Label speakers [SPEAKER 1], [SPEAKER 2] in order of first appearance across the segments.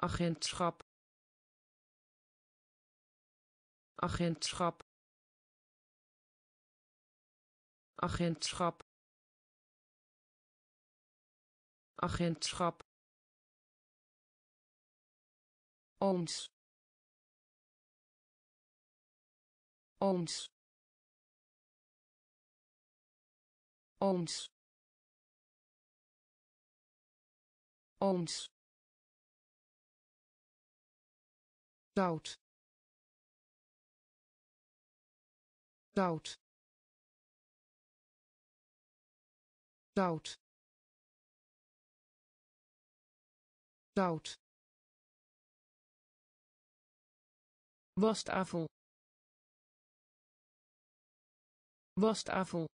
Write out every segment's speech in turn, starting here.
[SPEAKER 1] agentschap agentschap agentschap agentschap ooms ooms ooms ooms zout zout zout zout wastafel wastafel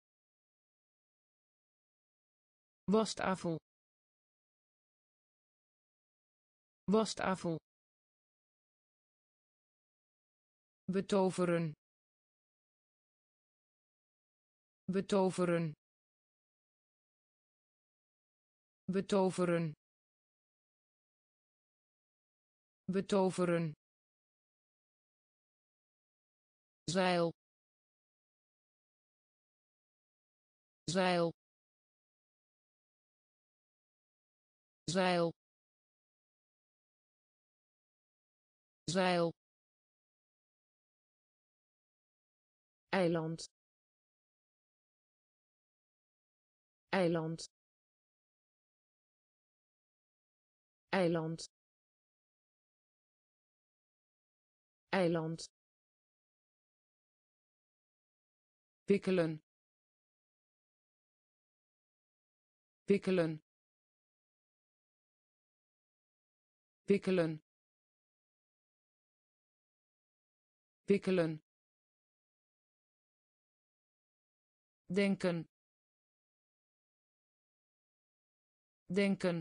[SPEAKER 1] wastafel wastafel betoveren betoveren betoveren betoveren zeil zeil zeil zeil eiland eiland eiland eiland wikkelen wikkelen wikkelen wikkelen denken denken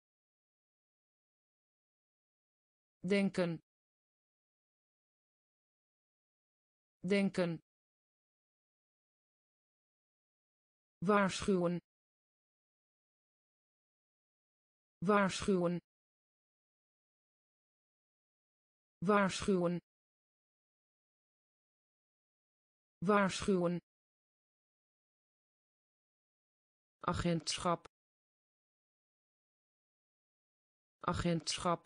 [SPEAKER 1] denken denken waarschuwen waarschuwen waarschuwen waarschuwen agentschap agentschap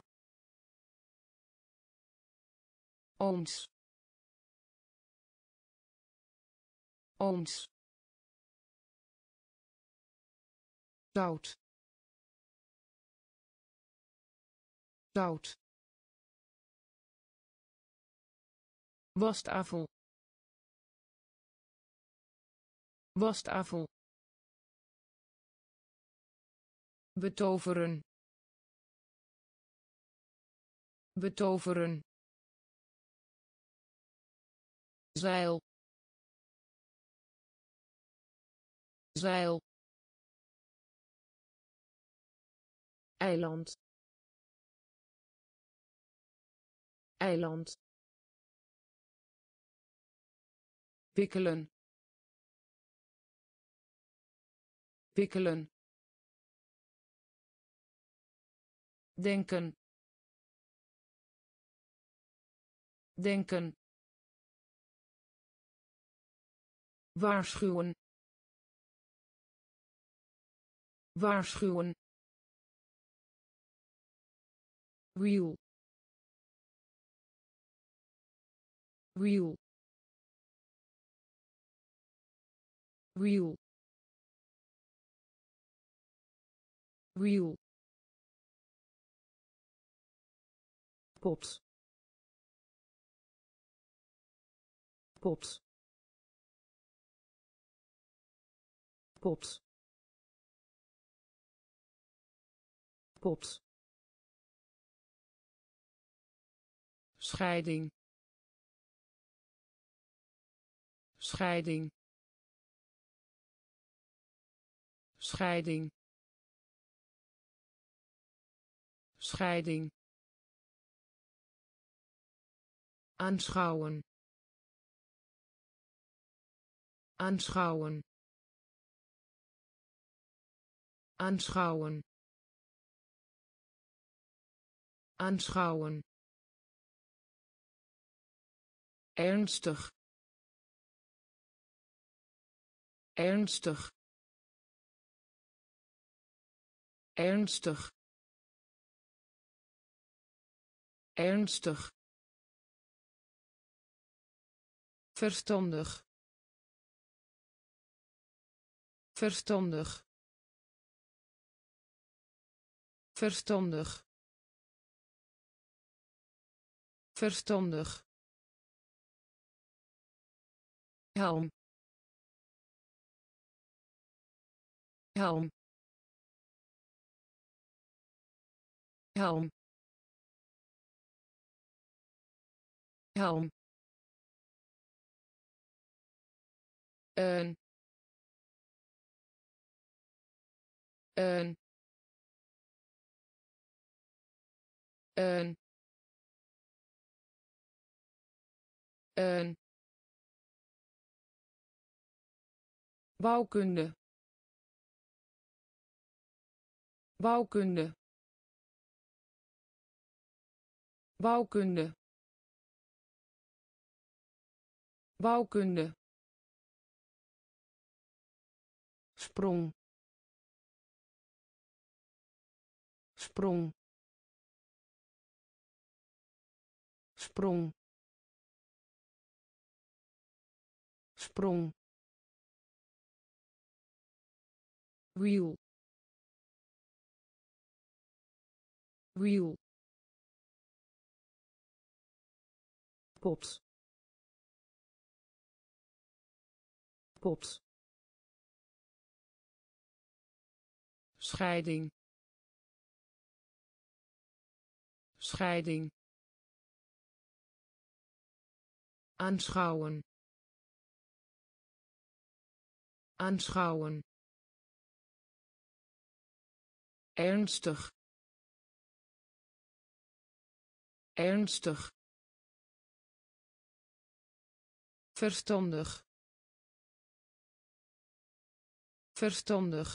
[SPEAKER 1] ooms ooms zout zout wastafel wastafel betoveren betoveren zeil zeil eiland eiland wikkelen wikkelen denken denken waarschuwen waarschuwen wiel wiel wiel wiel pot pot pot pot scheiding scheiding scheiding scheiding aanschouwen aanschouwen aanschouwen aanschouwen, ernstig, ernstig, ernstig, ernstig, verstandig, verstandig, verstandig, verstandig, helm, helm, helm, helm, een, een, een, een, bouwkunde, bouwkunde, bouwkunde, bouwkunde, sprong, sprong, sprong, sprong, wiel, wiel, pot, pot, scheiding, scheiding, aanschouwen, aanschouwen, ernstig, ernstig, verstandig, verstandig,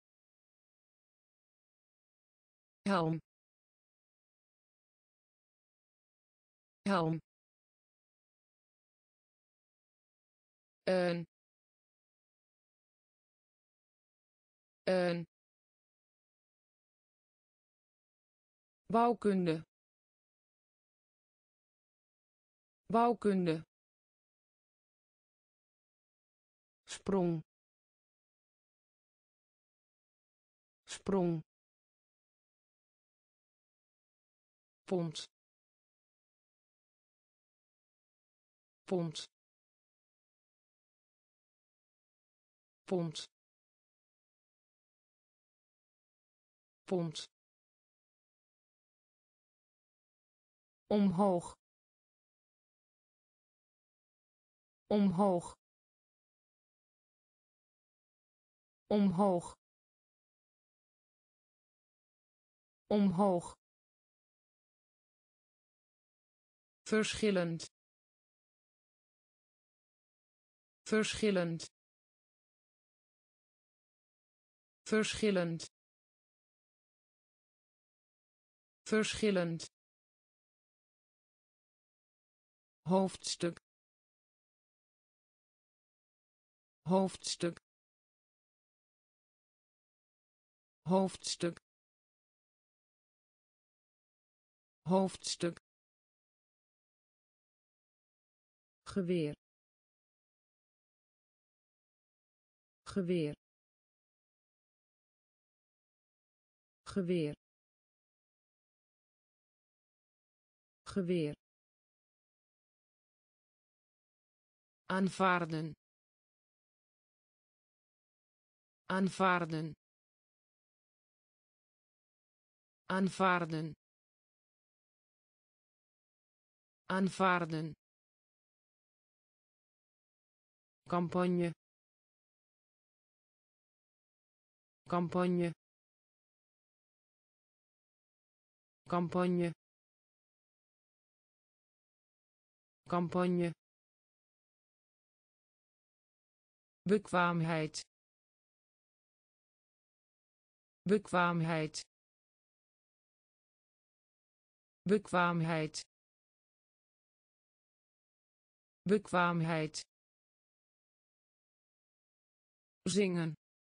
[SPEAKER 1] helm, helm, een, een, bouwkunde, bouwkunde, sprong, sprong, pond, pond, pond, pond, omhoog, omhoog, omhoog, omhoog, verschillend, verschillend, verschillend, verschillend, hoofdstuk, hoofdstuk, hoofdstuk, hoofdstuk, geweer, geweer, geweer, geweer, aanvaarden, aanvaarden, aanvaarden, aanvaarden, campagne, campagne, campagne, campagne, bekwaamheid, bekwaamheid, bekwaamheid bekwaamheid zingen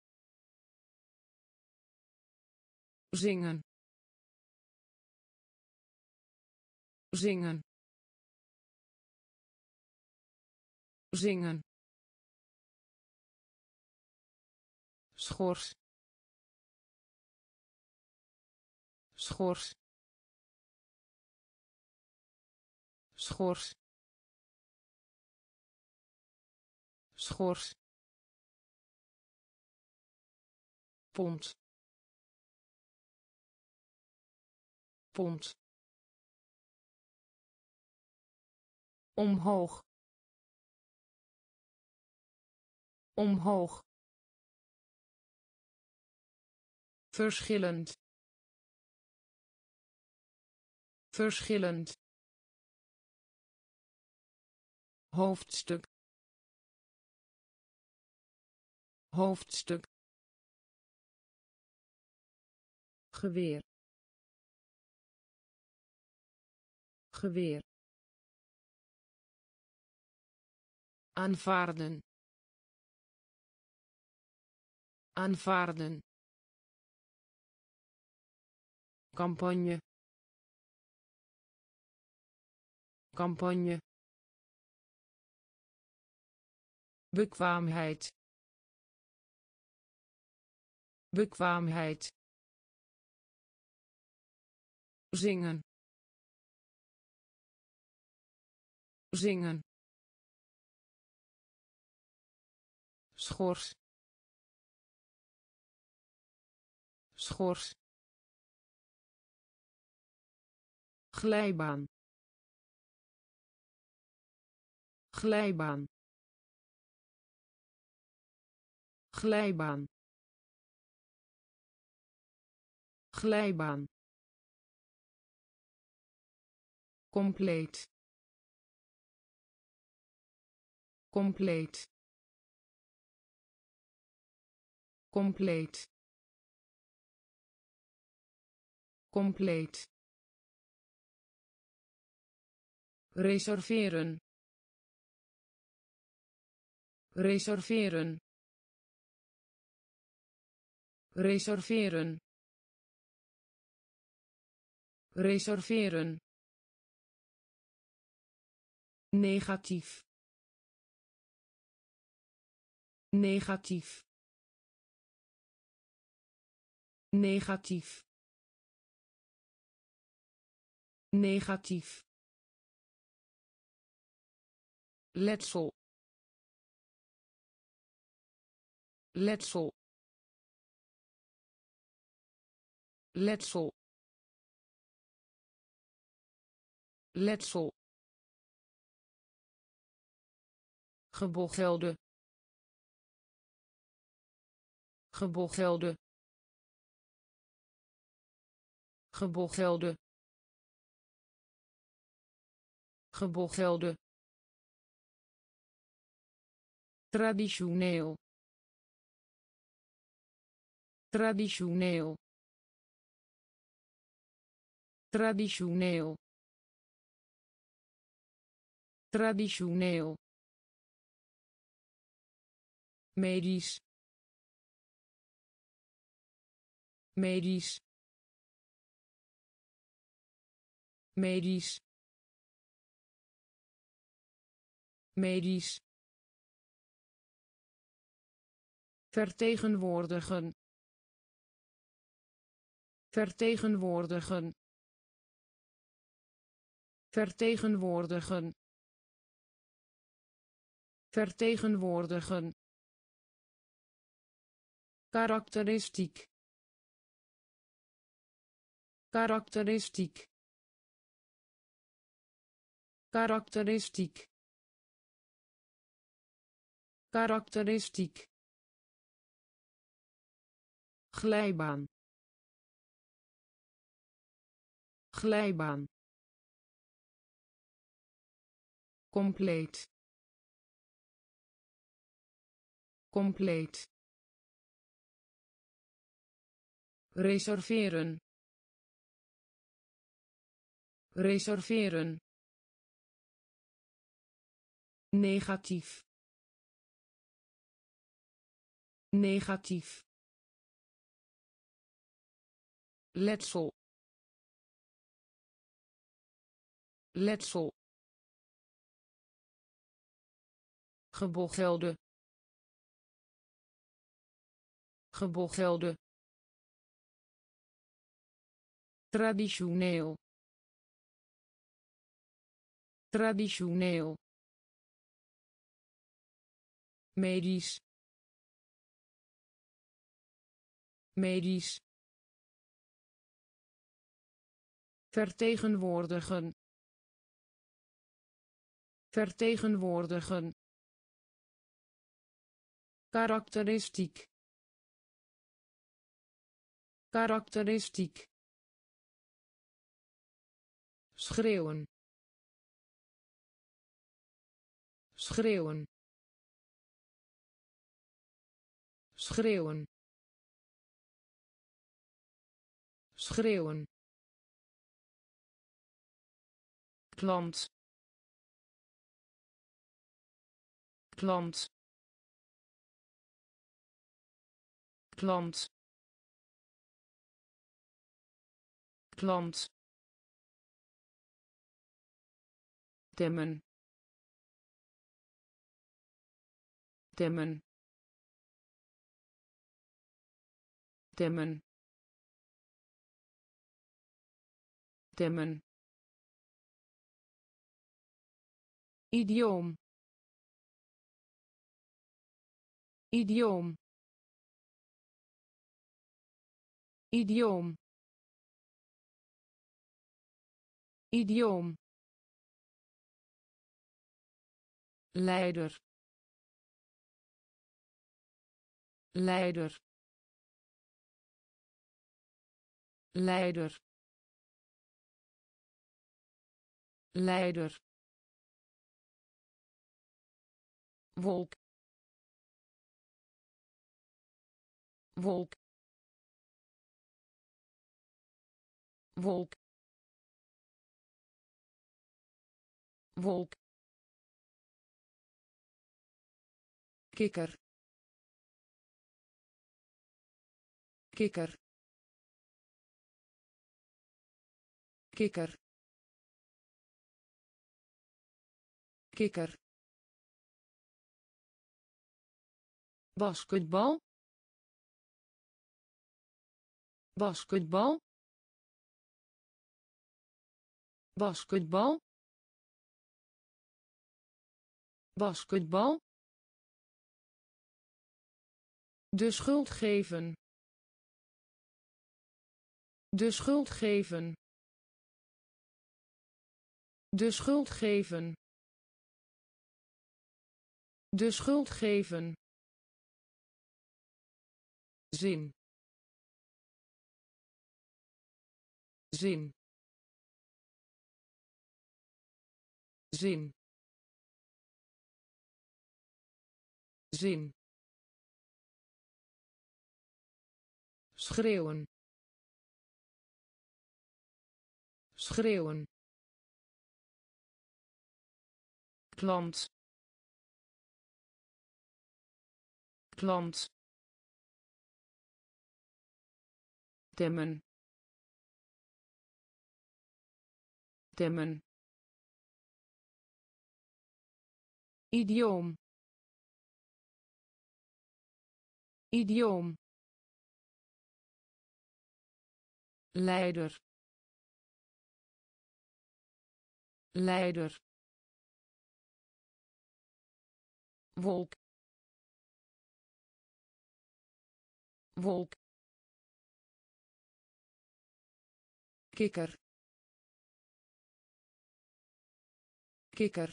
[SPEAKER 1] zingen zingen zingen schors schors schors schors pond pond omhoog omhoog verschillend verschillend hoofdstuk hoofdstuk geweer geweer aanvaarden aanvaarden campagne campagne bekwaamheid bekwaamheid zingen zingen schors schors glijbaan glijbaan glijbaan glijbaan compleet compleet compleet compleet reserveren reserveren reserveren reserveren negatief negatief negatief negatief letsel letsel letsel letsel gebochelde gebochelde gebochelde gebochelde traditioneel traditioneel traditioneel traditioneel medisch medisch medisch medisch vertegenwoordigen vertegenwoordigen vertegenwoordigen vertegenwoordigen karakteristiek karakteristiek karakteristiek karakteristiek glijbaan glijbaan compleet compleet reserveren reserveren, negatief, negatief, letsel, letsel, gebochelde, gebochelde, traditioneel, traditioneel, medisch, medisch, vertegenwoordigen, vertegenwoordigen, karakteristiek, karakteristiek, schreeuwen, schreeuwen, schreeuwen, schreeuwen, klant, klant, klant, klant, temmen, temmen, temmen, temmen, idioom, idioom, idioom, idioom, leider, leider, leider, leider, wolk, wolk, wolk, wolk, kikker, kikker, kikker, kikker, basketbal, basketbal, basketbal, basketbal, de schuld geven, de schuld geven, de schuld geven, de schuld geven, zin, zin, zin, zin, schreeuwen, schreeuwen, klant, klant, temmen, temmen, idioom, idioom, leider, leider, wolk, wolk, kikker, kikker,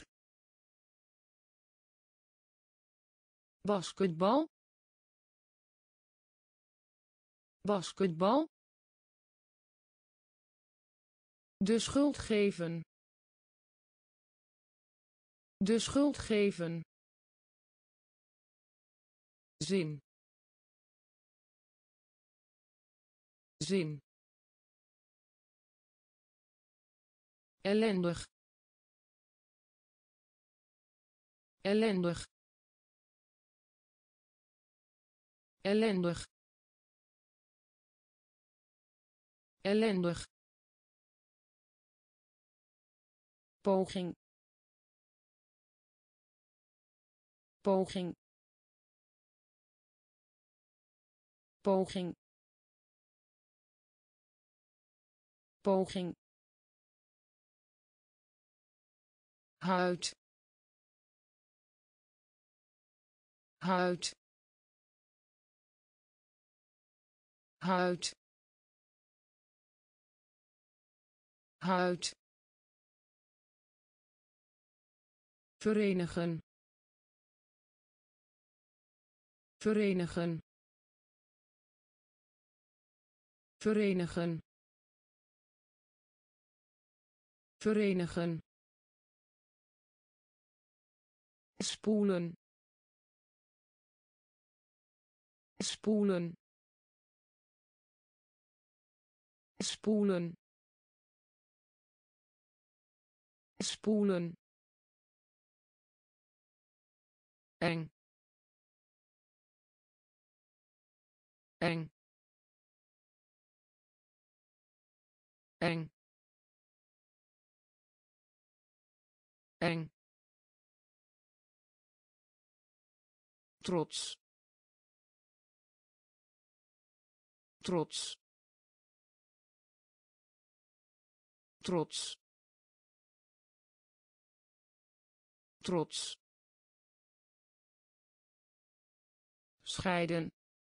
[SPEAKER 1] basketbal, basketbal, de schuld geven, de schuld geven, zin, zin, ellendig, ellendig, ellendig, ellendig, poging, poging, poging, poging, huid, huid, huid, huid, verenigen, verenigen, verenigen, verenigen, spoelen, spoelen, spoelen, spoelen, eng, eng, eng, eng, trots, trots, trots, trots, scheiden,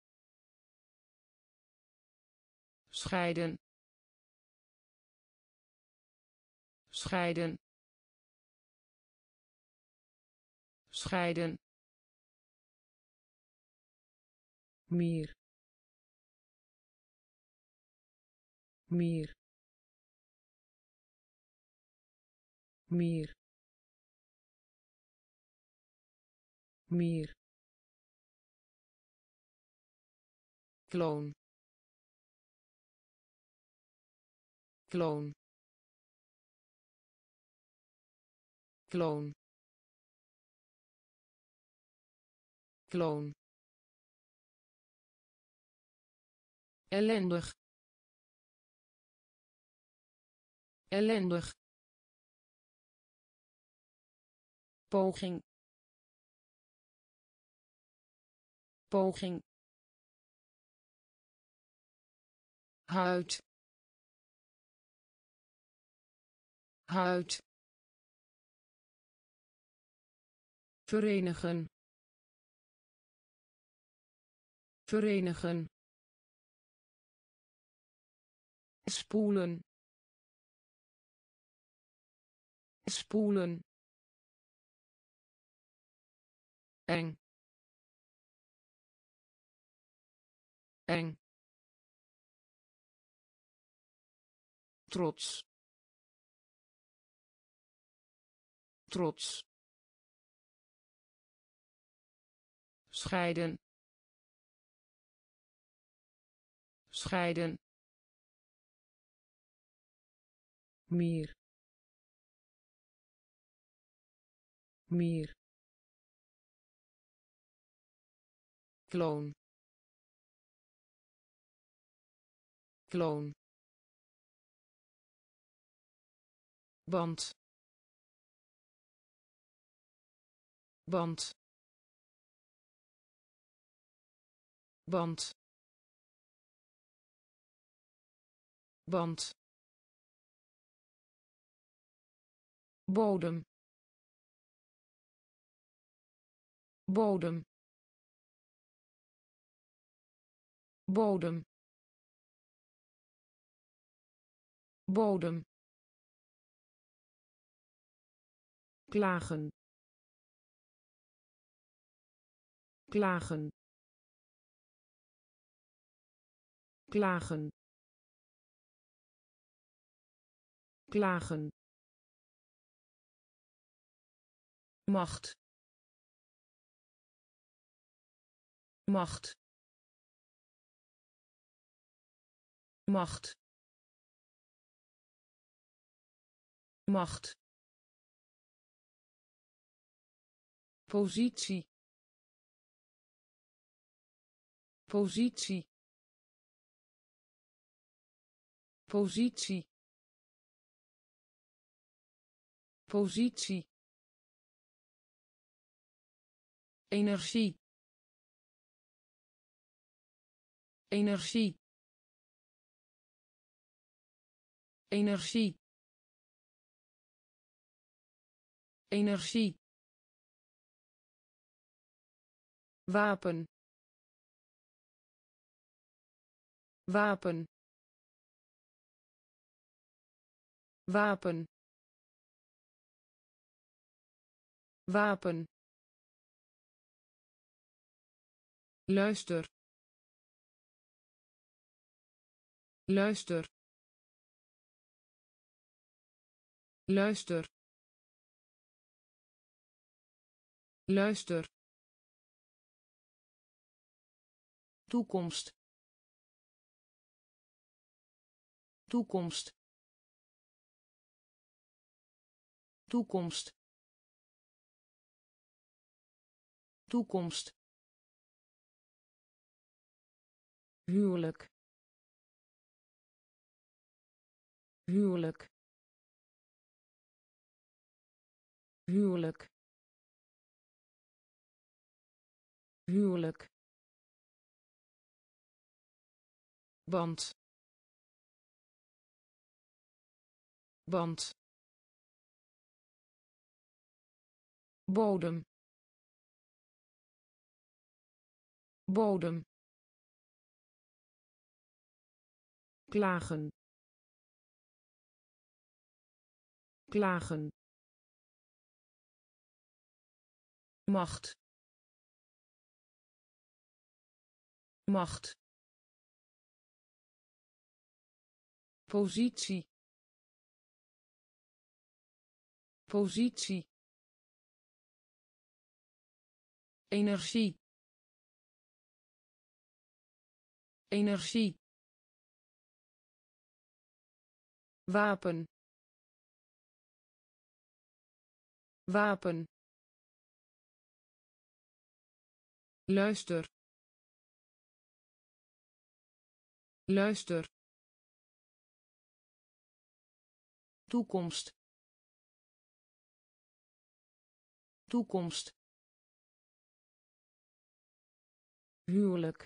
[SPEAKER 1] scheiden, scheiden, scheiden, meer, meer, meer, meer, kloon, kloon, kloon, kloon, ellendig, ellendig, poging, poging, huid, huid, verenigen, verenigen, spoelen, spoelen, eng, eng, trots, trots, scheiden, scheiden, meer, meer, kloon, kloon, band, band, band, band, bodem, bodem, bodem, bodem, klagen, klagen, klagen, klagen, macht, macht, macht, macht, positie, positie, positie, positie, energie, energie, energie, energie, wapen, wapen, wapen, wapen, luister, luister, luister, luister, toekomst, toekomst, toekomst, toekomst, huwelijk, huwelijk, huwelijk, huwelijk, band, band, bodem, bodem, klagen, klagen, macht, macht, positie, positie, energie, energie, wapen, wapen, luister, luister, toekomst, toekomst, huwelijk,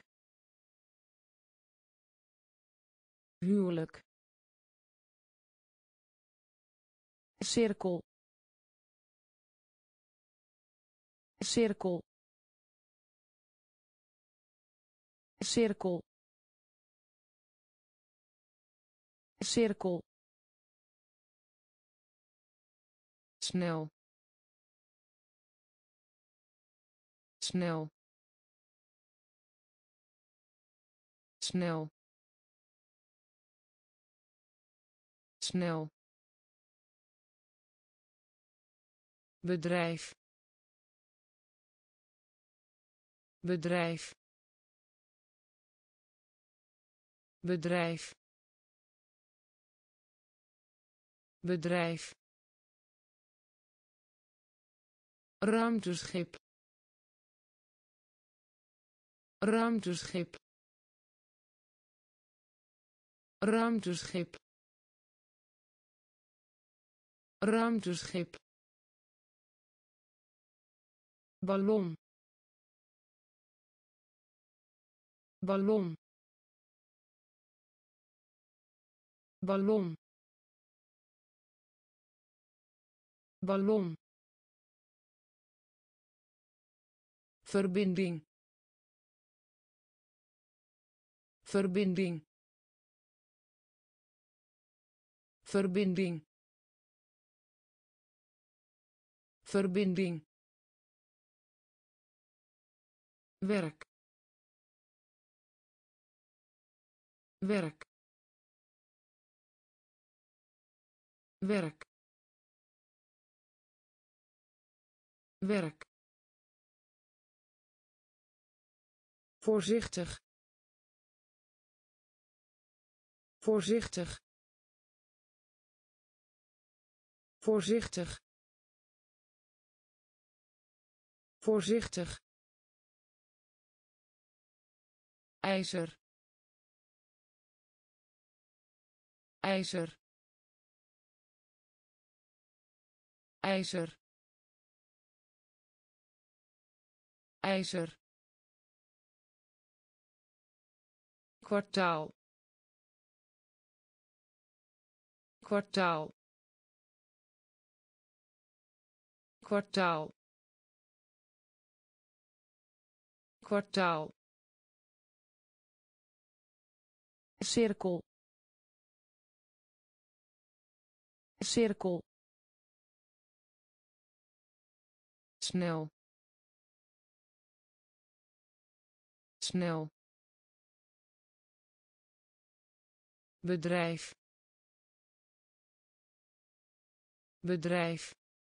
[SPEAKER 1] huwelijk, cirkel, cirkel, cirkel, cirkel, snel, snel, snel, snel, bedrijf, bedrijf, bedrijf, bedrijf, ruimteschip, ruimteschip, ruimteschip, ruimteschip, ballon, ballon, ballon, ballon, verbinding, verbinding, verbinding, verbinding, werk, werk, werk, werk, voorzichtig, voorzichtig, voorzichtig, voorzichtig, ijzer, ijzer, ijzer, ijzer, kwartaal, kwartaal, kwartaal, kwartaal, cirkel, cirkel, snel, snel, bedrijf, bedrijf,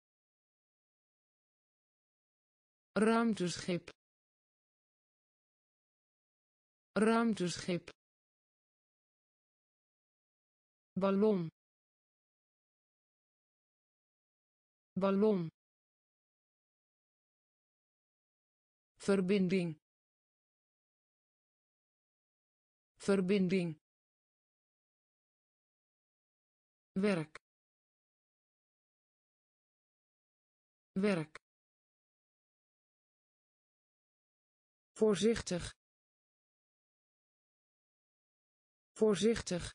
[SPEAKER 1] ruimteschip, ruimteschip, ballon, ballon, verbinding, verbinding, werk, werk, voorzichtig, voorzichtig,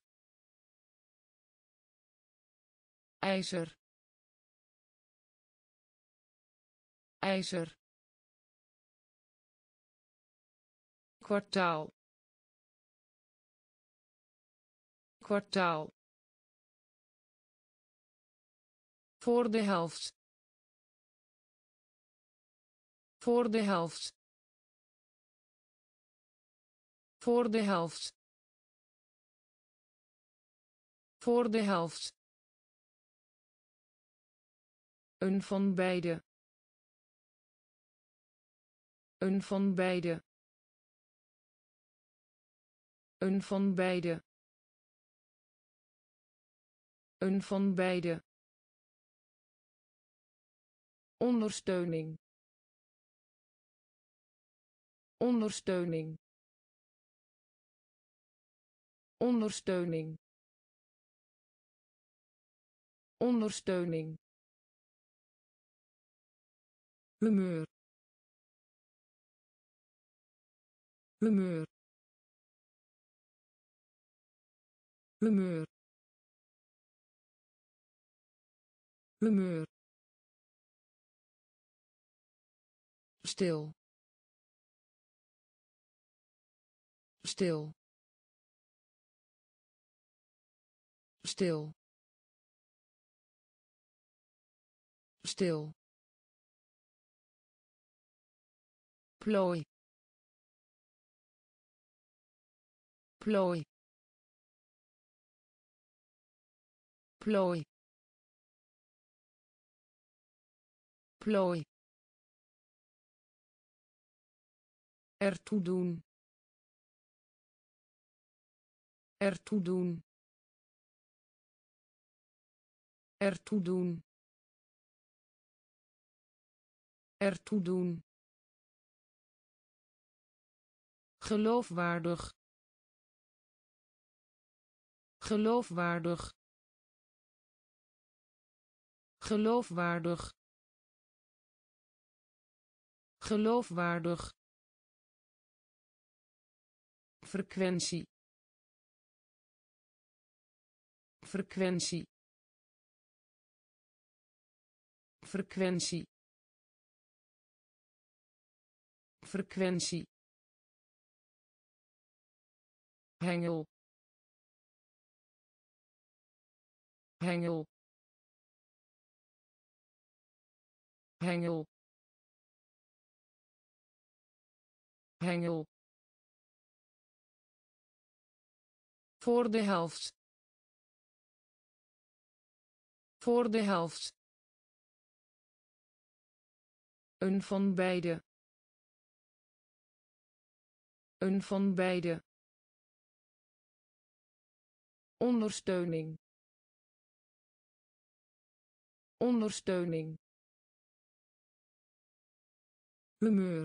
[SPEAKER 1] ijzer, ijzer, kwartaal, kwartaal, voor de helft, voor de helft, voor de helft, voor de helft, een van beide, een van beide, een van beide, een van beide, ondersteuning, ondersteuning, ondersteuning, ondersteuning, humeur, humeur, humeur, humeur, stil, stil, stil, stil, plooi, plooi, plooi, plooi, ertoe doen, ertoe doen, ertoe doen, ertoe doen, geloofwaardig, geloofwaardig, geloofwaardig, geloofwaardig, frequentie, frequentie, frequentie, frequentie, hengel, hengel, hengel, hengel, voor de helft, voor de helft, een van beide, een van beide, ondersteuning, ondersteuning, humeur,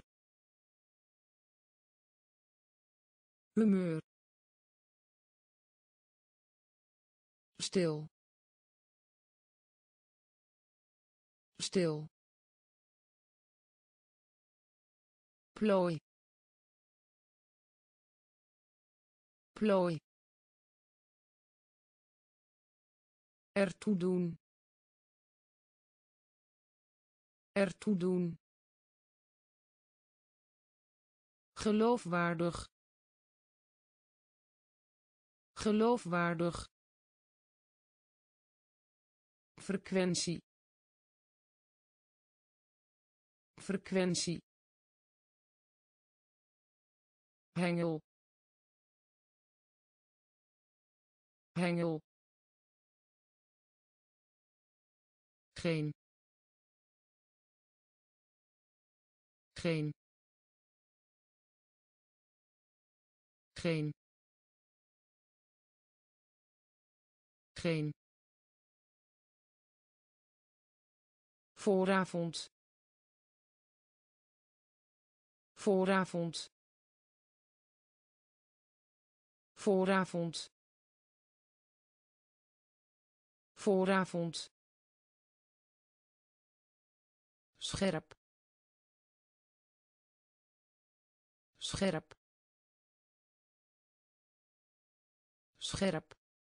[SPEAKER 1] humeur, stil, stil, plooi, plooi, ertoe doen, ertoe doen, geloofwaardig, geloofwaardig, frequentie, frequentie, hengel, hengel, geen, geen, geen, geen, vooravond, vooravond, vooravond, vooravond, scherp, scherp, scherp,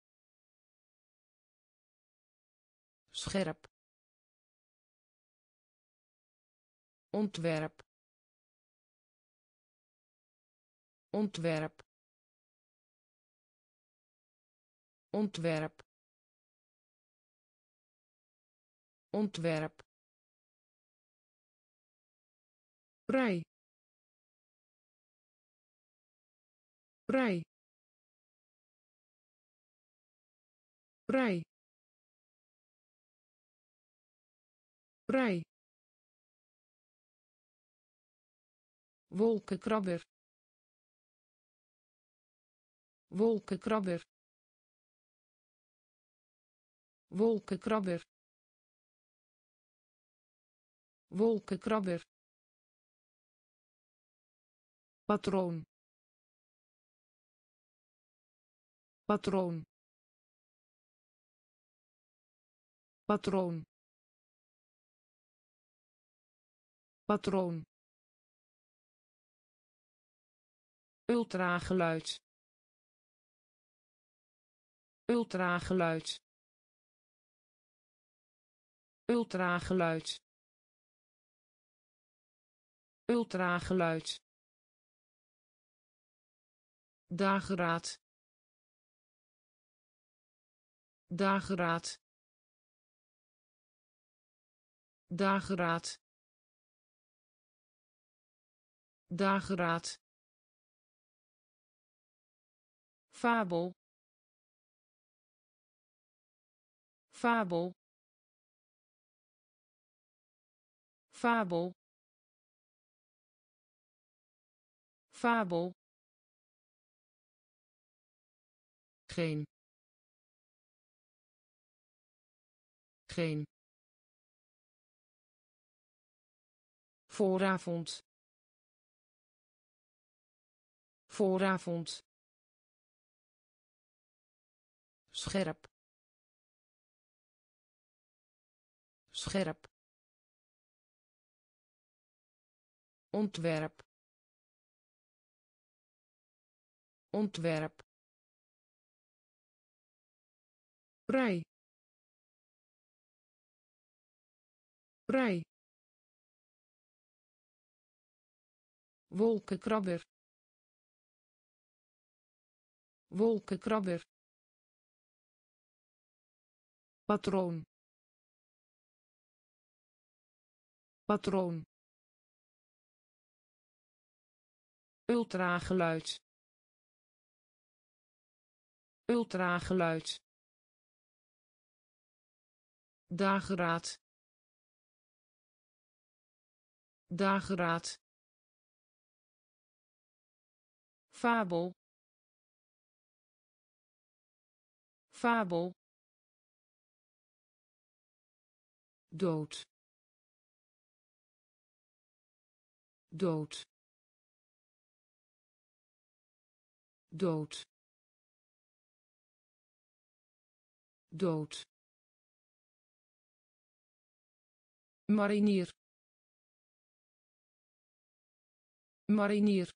[SPEAKER 1] scherp, ontwerp, ontwerp, ontwerp, ontwerp, vrij, vrij, vrij, vrij, wolkenkrabber, wolkenkrabber, wolkenkrabber, wolkenkrabber, patroon, patroon, patroon, patroon, ultrageluid, ultrageluid, ultrageluid, ultrageluid, dageraad, dageraad, dageraad, dageraad, fabel, fabel, fabel, fabel, geen, geen, vooravond, vooravond, scherp, scherp, ontwerp, ontwerp, vrij, vrij, wolkenkrabber, wolkenkrabber, patroon, patroon, ultrageluid, ultrageluid, dageraad, dageraad, fabel, fabel, dood dood dood dood marinier marinier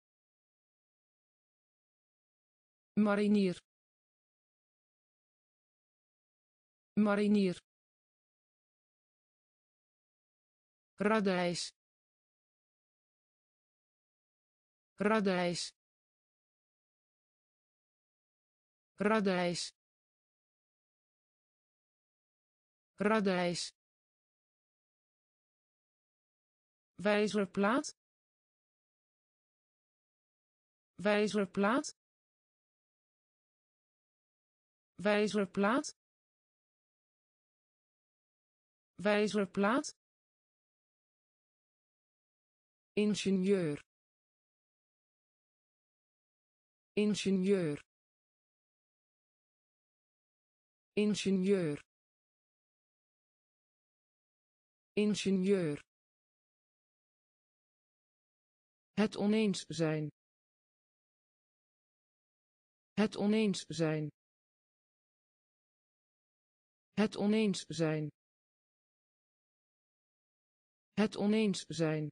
[SPEAKER 1] marinier marinier radijs radijs radijs radijs wijzerplaat wijzerplaat wijzerplaat wijzerplaat ingenieur ingenieur ingenieur ingenieur het oneens zijn het oneens zijn het oneens zijn het oneens zijn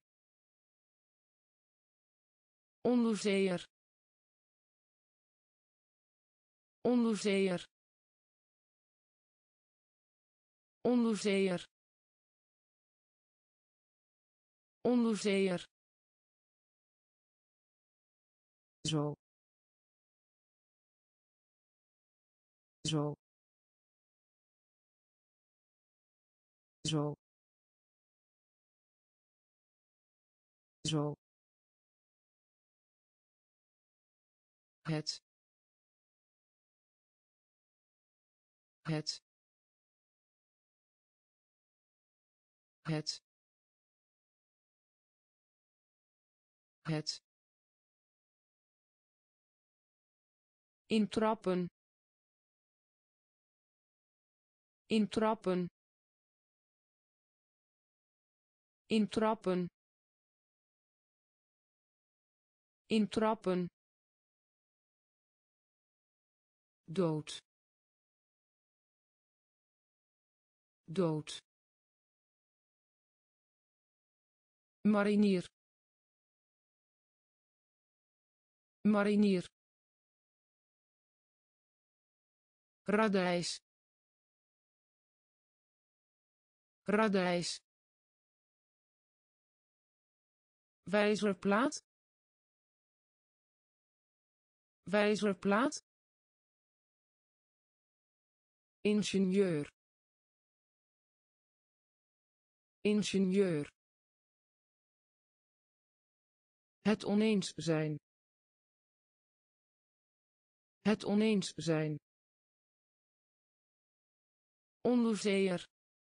[SPEAKER 1] onderzeeër onderzeeër onderzeeër onderzeeër zo zo zo zo het het het het intrappen intrappen intrappen intrappen dood dood marinier marinier radijs radijs wijzerplaat wijzerplaat ingenieur ingenieur het oneens zijn het oneens zijn onderzeeër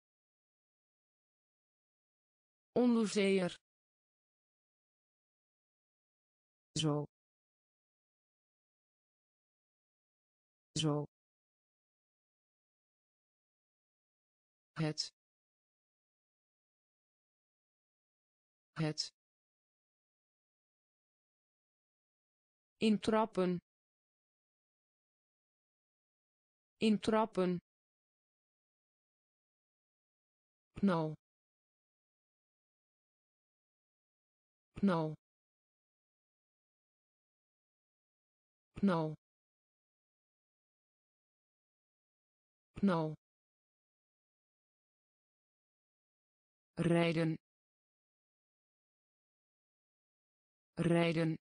[SPEAKER 1] onderzeeër zo zo het het intrappen intrappen knal knal knal knal rijden rijden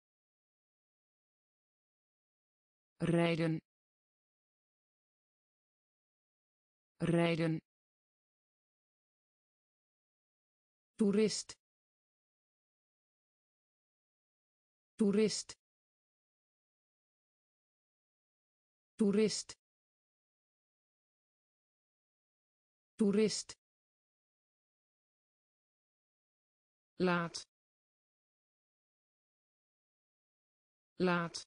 [SPEAKER 1] rijden rijden toerist toerist toerist toerist laat laat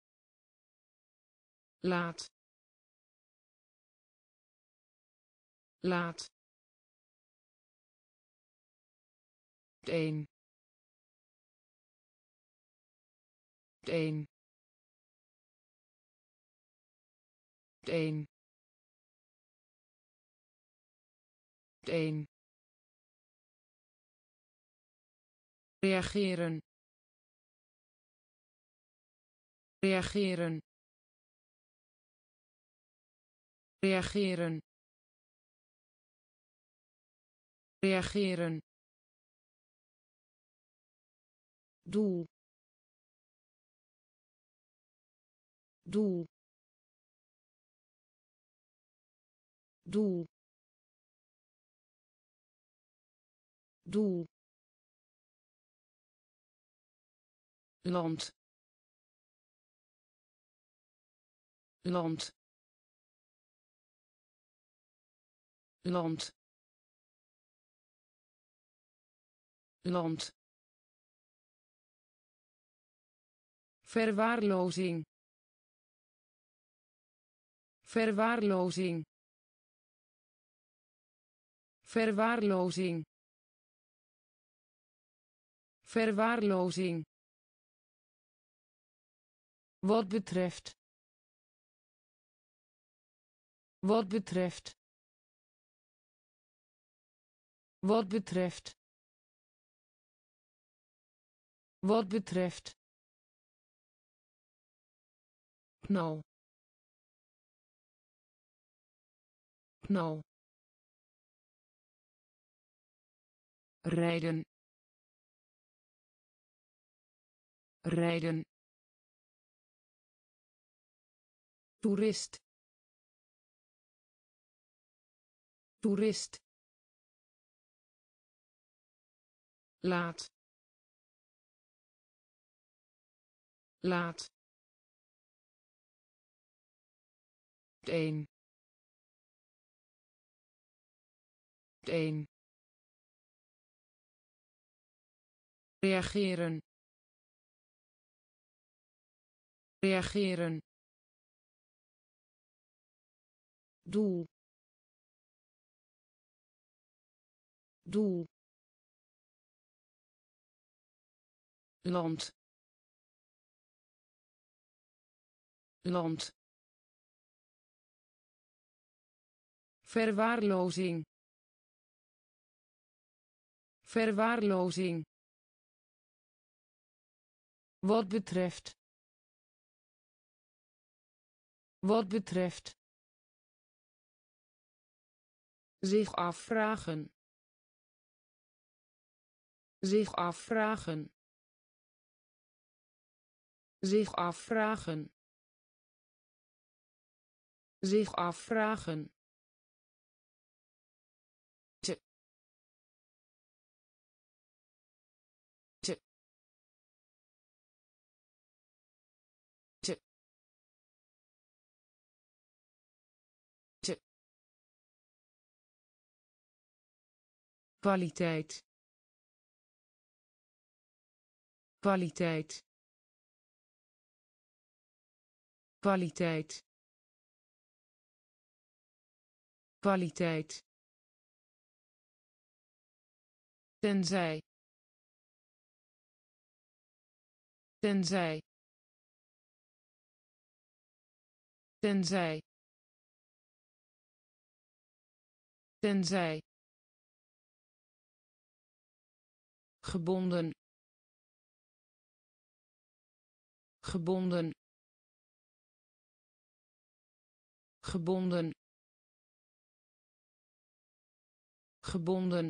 [SPEAKER 1] laat laat, 1, 1, 1, 1. Reageren, reageren, reageren, reageren. Doel, doel, doel, doel. Land, land, land, land. Verwaarlozing, verwaarlozing, verwaarlozing, verwaarlozing. Wat betreft, wat betreft, wat betreft, wat betreft. Knal, knal. Rijden, rijden. Toerist, toerist. Laat, laat, 1, 1. Reageren, reageren. Doel, doel. Land, land. Verwaarlozing, verwaarlozing. Wat betreft, wat betreft. Zich afvragen, zich afvragen, zich afvragen, zich afvragen. Kwaliteit, kwaliteit, kwaliteit, kwaliteit. Tenzij, tenzij, tenzij, tenzij. Gebonden, gebonden, gebonden, gebonden.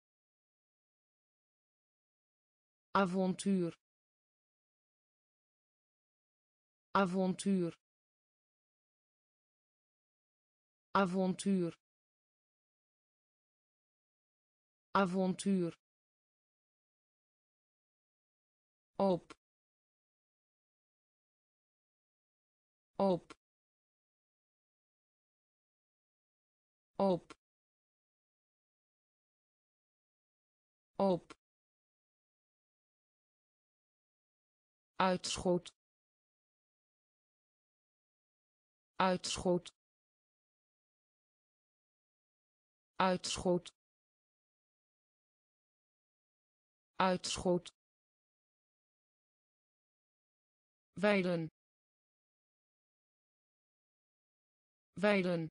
[SPEAKER 1] Avontuur, avontuur, avontuur, avontuur. Op, op, op, op. Uitschot, uitschot, uitschot uitschot weiden weiden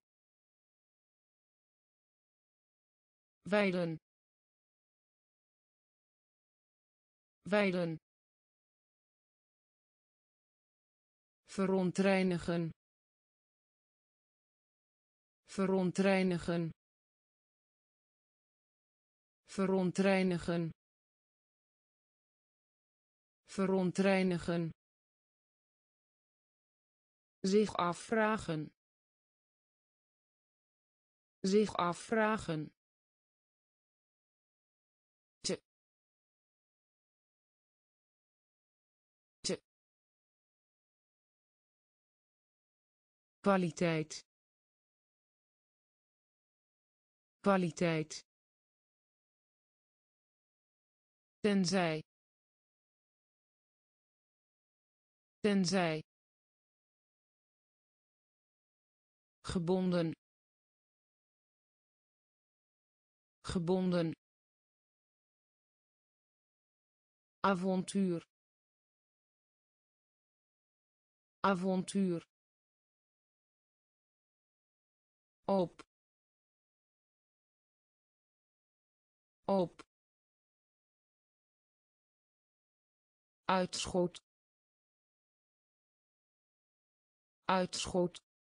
[SPEAKER 1] weiden weiden verontreinigen verontreinigen verontreinigen verontreinigen zich afvragen zich afvragen kwaliteit kwaliteit tenzij tenzij gebonden gebonden avontuur avontuur op op uitschot uitschot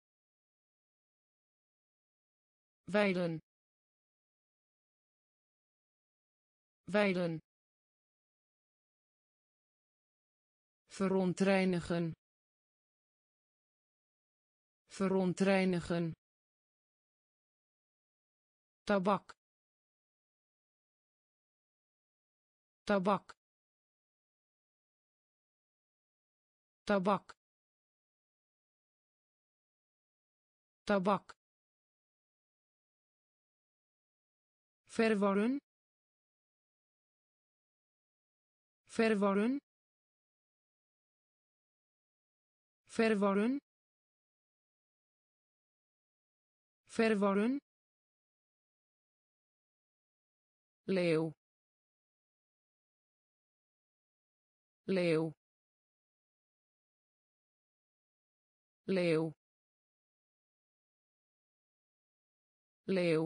[SPEAKER 1] weiden weiden verontreinigen verontreinigen tabak tabak tabak tabak verwarren verwarren verwarren verwarren leeuw leeuw leeuw leeuw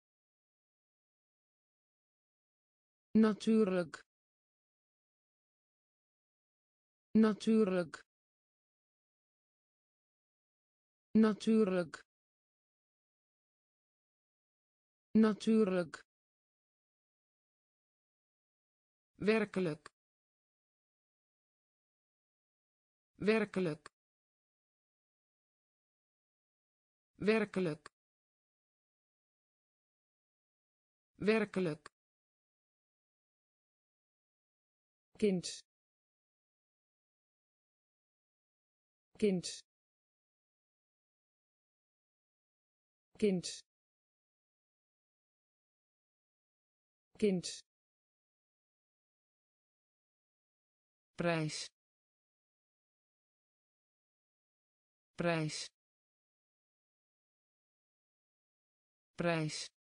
[SPEAKER 1] natuurlijk natuurlijk natuurlijk natuurlijk werkelijk werkelijk werkelijk werkelijk kind kind kind kind prijs prijs prijs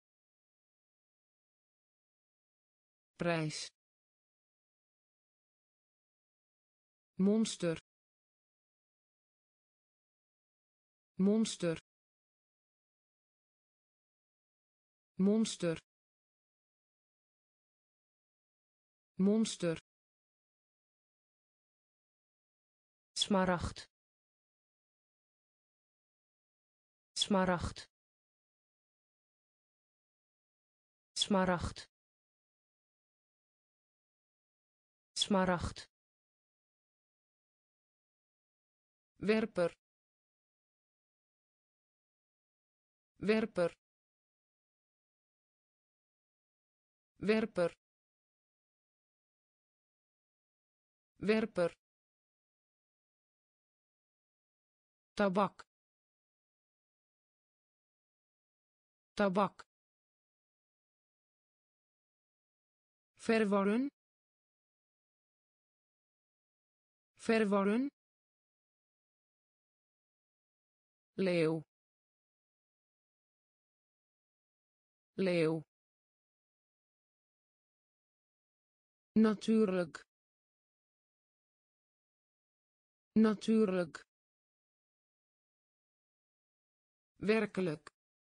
[SPEAKER 1] prijs monster monster monster monster smaragd smaragd smaragd smaragd werper werper werper werper tabak tabak verwarren verwarren leeuw leeuw, natuurlijk, natuurlijk, werkelijk,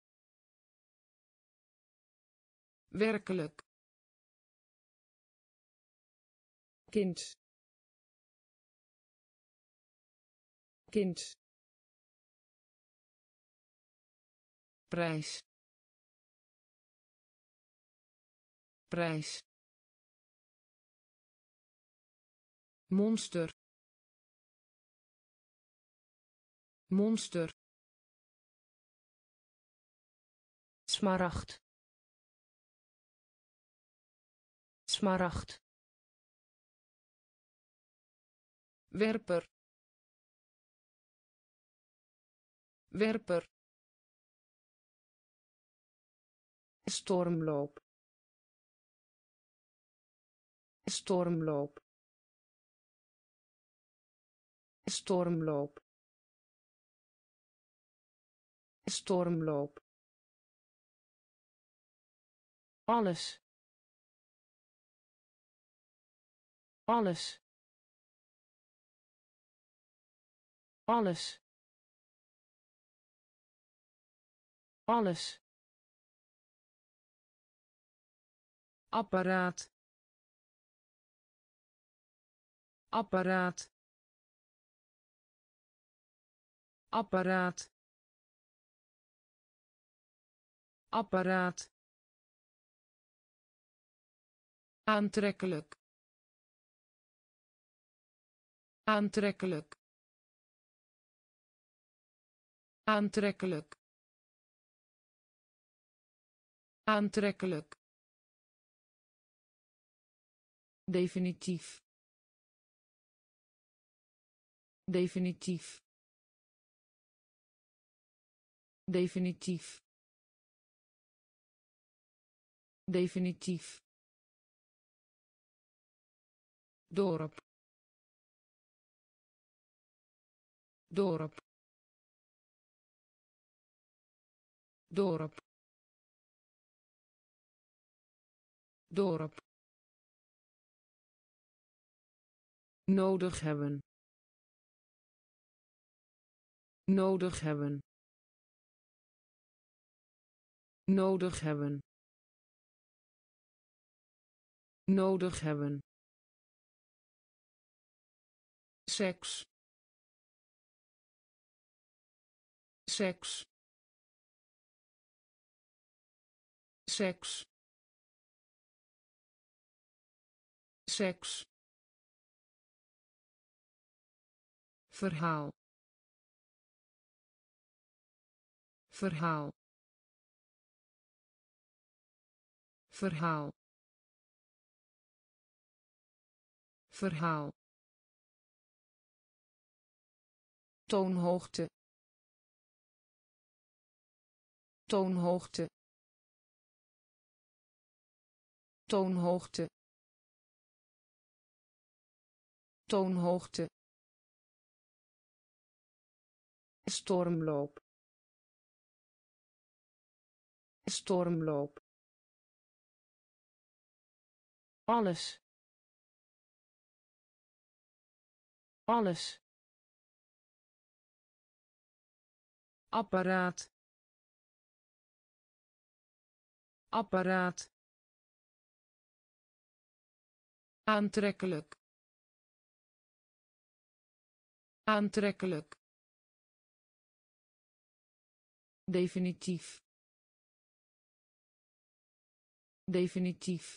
[SPEAKER 1] werkelijk, kind, kind, prijs, prijs, monster, monster, smaragd, smaragd, werper, werper, stormloop, stormloop, stormloop, stormloop, alles, alles, alles, alles, apparaat, apparaat, apparaat, apparaat, aantrekkelijk, aantrekkelijk, aantrekkelijk, aantrekkelijk, definitief, definitief, definitief, definitief, dorp, dorp, dorp, dorp, nodig hebben, nodig hebben, nodig hebben, nodig hebben, seks, seks, seks, seks, verhaal, verhaal, verhaal, verhaal, toonhoogte, toonhoogte, toonhoogte, toonhoogte, stormloop, stormloop, alles, alles, apparaat, apparaat, aantrekkelijk, aantrekkelijk, definitief, definitief,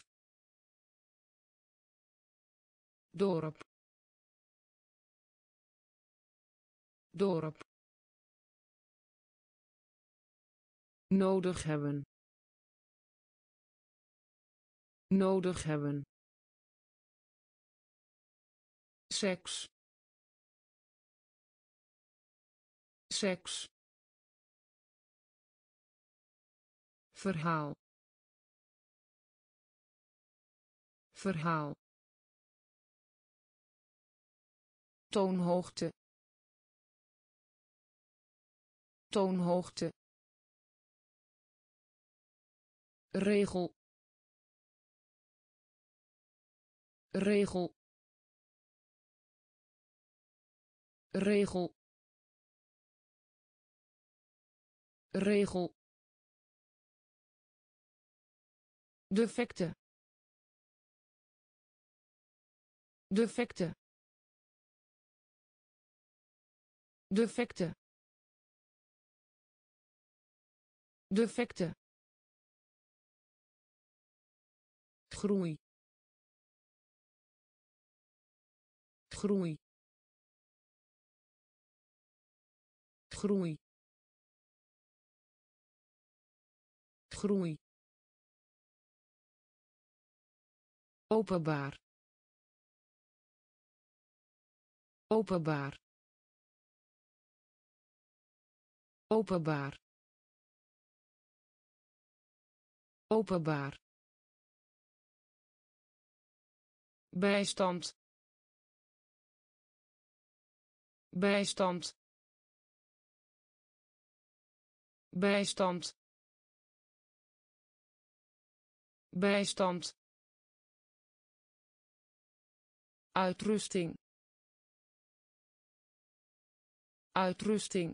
[SPEAKER 1] dorp, dorp, nodig hebben, nodig hebben, seks, seks, verhaal, verhaal, toonhoogte, toonhoogte, regel regel regel regel defecte defecte defecte defecte groei groei groei groei openbaar openbaar openbaar openbaar bijstand bijstand bijstand bijstand uitrusting uitrusting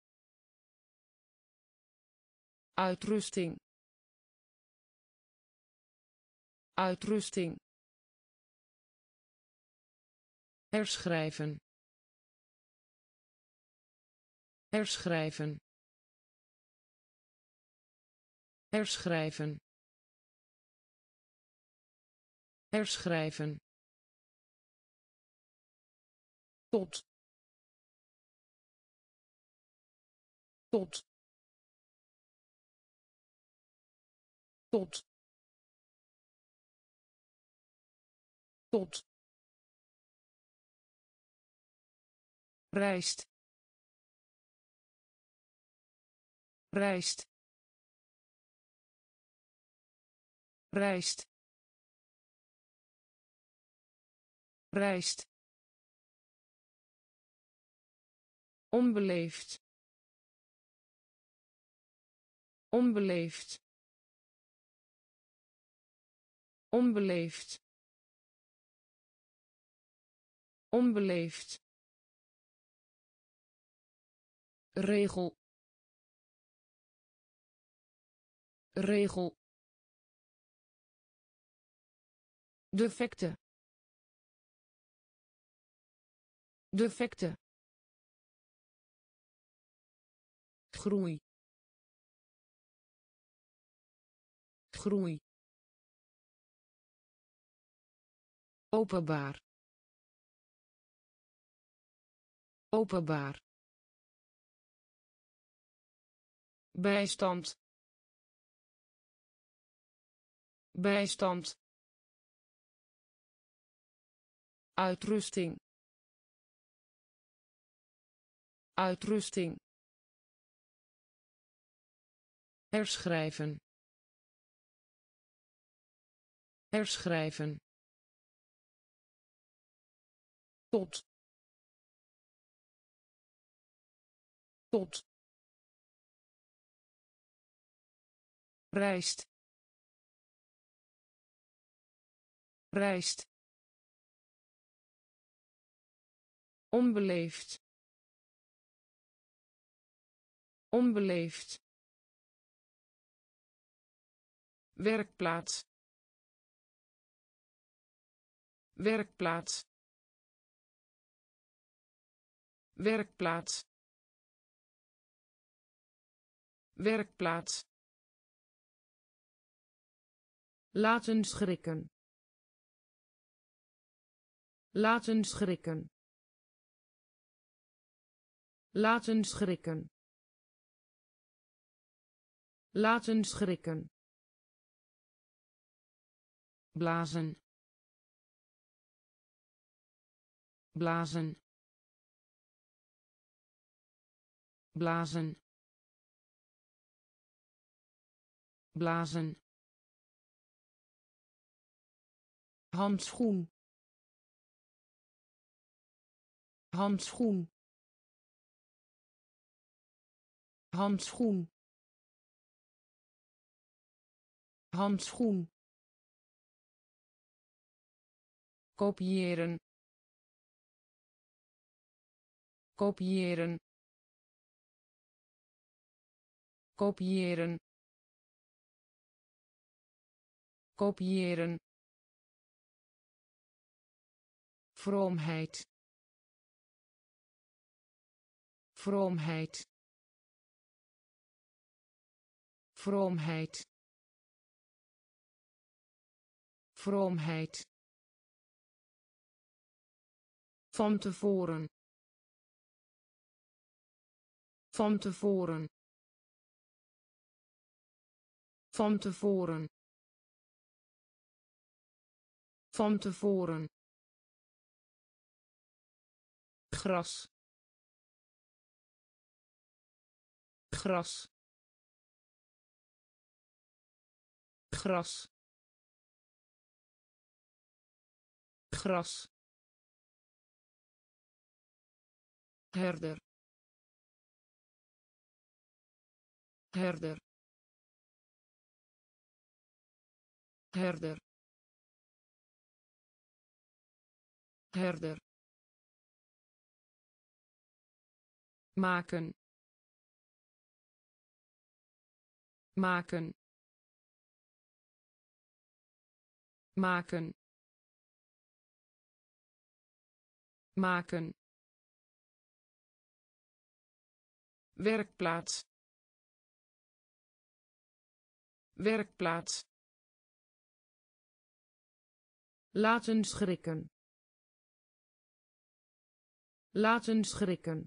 [SPEAKER 1] uitrusting uitrusting herschrijven herschrijven herschrijven herschrijven tot tot tot tot rijst rijst rijst rijst onbeleefd onbeleefd onbeleefd onbeleefd regel regel defecte defecte groei groei openbaar openbaar bijstand bijstand uitrusting uitrusting herschrijven herschrijven tot tot rijst rijst onbeleefd onbeleefd werkplaats werkplaats werkplaats werkplaats laten schrikken laten schrikken laten schrikken laten schrikken blazen blazen blazen blazen handschoen handschoen handschoen handschoen kopiëren kopiëren kopiëren kopiëren vroomheid vroomheid vroomheid vroomheid van tevoren van tevoren van tevoren van tevoren gras gras gras gras herder herder herder herder maken maken maken maken werkplaats werkplaats laten schrikken laten schrikken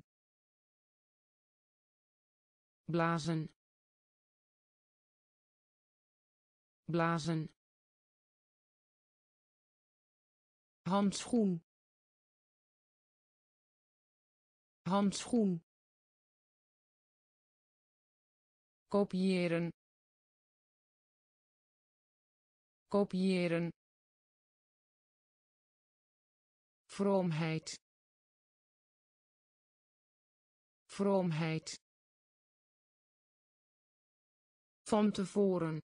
[SPEAKER 1] blazen blazen handschoen handschoen kopiëren kopiëren vroomheid vroomheid van tevoren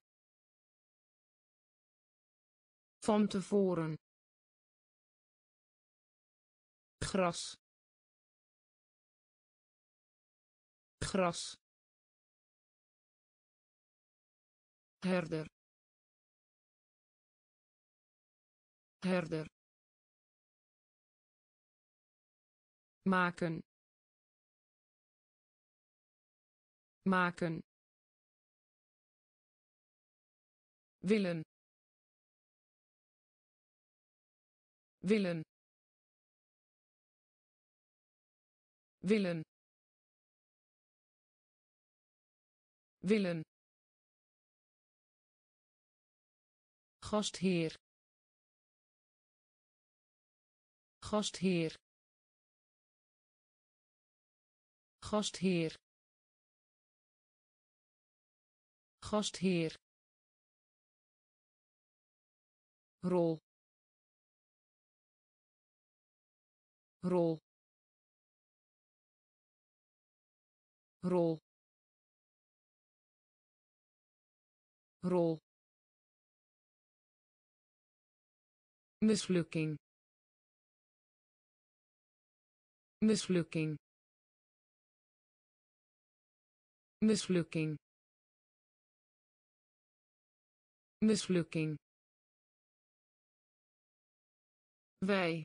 [SPEAKER 1] van tevoren gras gras herder herder maken maken willen willen willen willen gastheer gastheer gastheer gastheer rol rol rol rol mislukking mislukking mislukking mislukking wij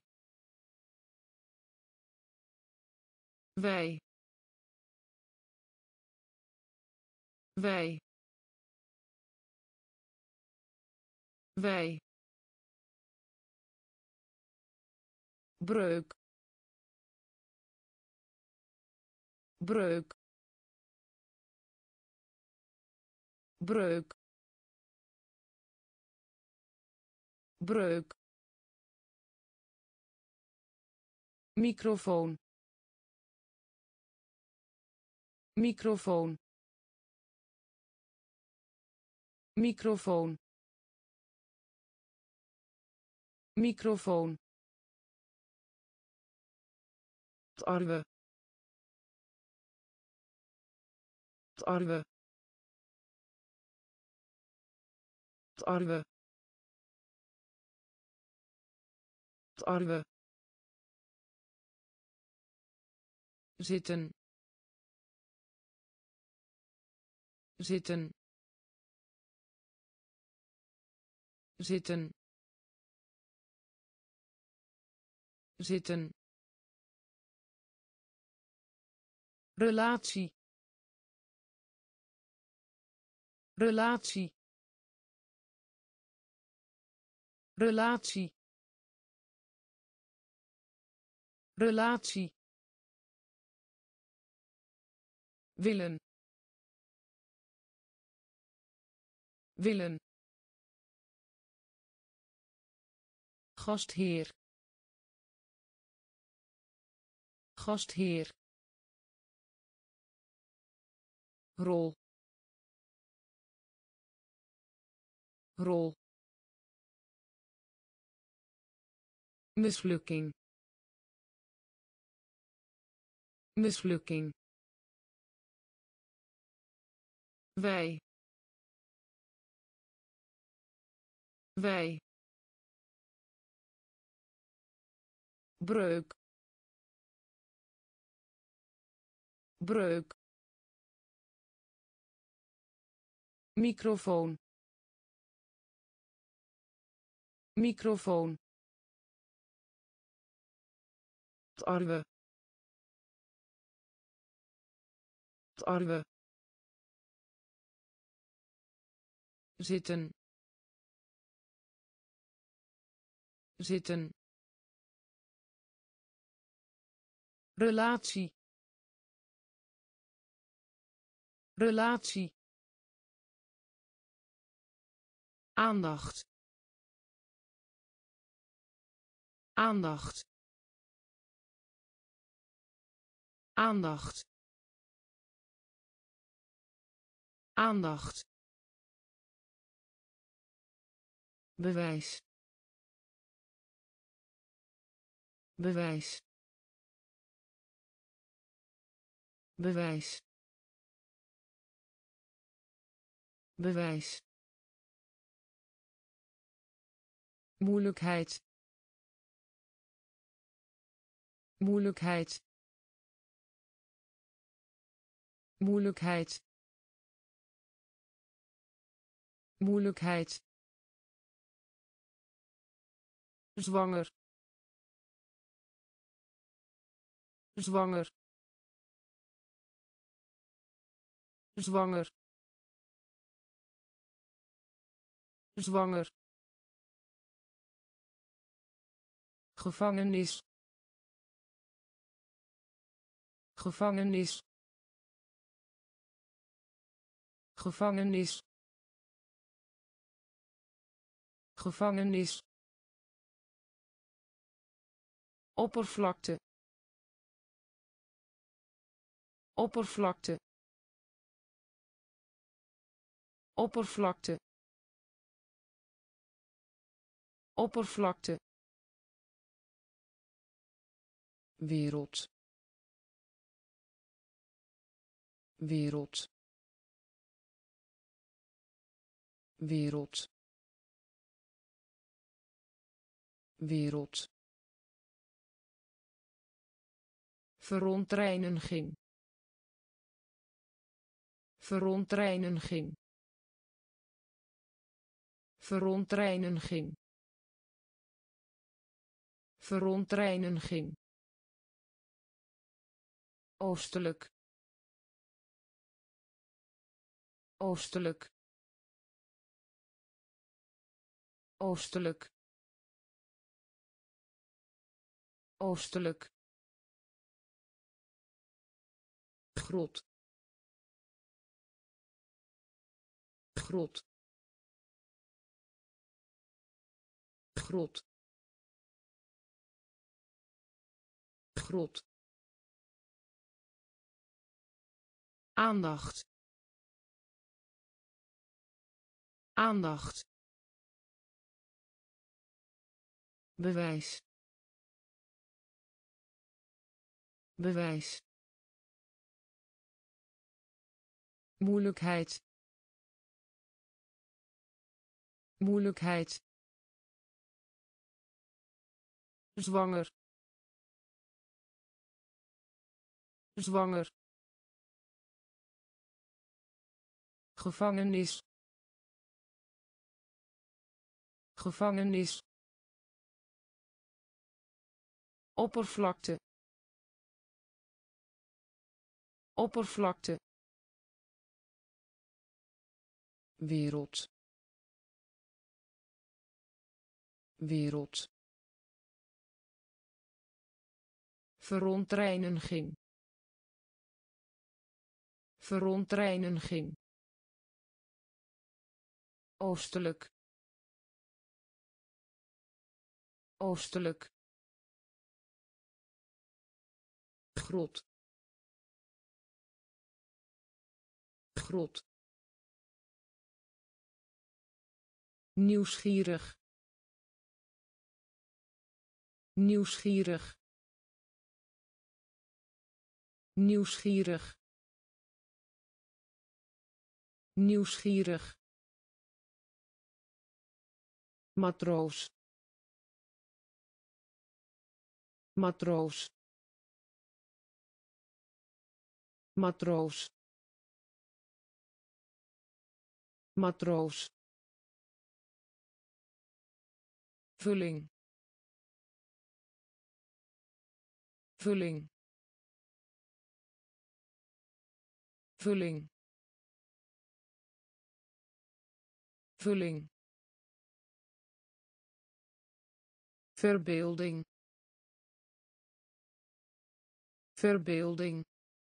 [SPEAKER 1] wij wij wij breuk breuk breuk breuk microfoon microfoon microfoon microfoon tarwe tarwe tarwe tarwe zitten zitten zitten zitten relatie relatie relatie relatie willen willen gastheer gastheer rol rol mislukking mislukking wij wij breuk breuk microfoon microfoon tarwe tarwe zitten zitten relatie relatie aandacht aandacht aandacht aandacht bewijs bewijs bewijs bewijs moeilijkheid moeilijkheid moeilijkheid moeilijkheid zwanger zwanger zwanger zwanger gevangenis gevangenis gevangenis gevangenis oppervlakte oppervlakte oppervlakte oppervlakte wereld wereld wereld wereld verontreiniging verontreiniging verontreiniging verontreiniging oostelijk oostelijk oostelijk oostelijk grot grot grot grot aandacht aandacht bewijs bewijs moeilijkheid moeilijkheid, zwanger, zwanger, gevangenis, gevangenis, oppervlakte, oppervlakte, wereld, wereld, verontreiniging, verontreiniging, oostelijk, oostelijk, grot, grot, nieuwsgierig, nieuwsgierig, nieuwsgierig, nieuwsgierig, matroos, matroos, matroos, matroos, vulling, vulling, vulling, vulling, verbeelding, verbeelding,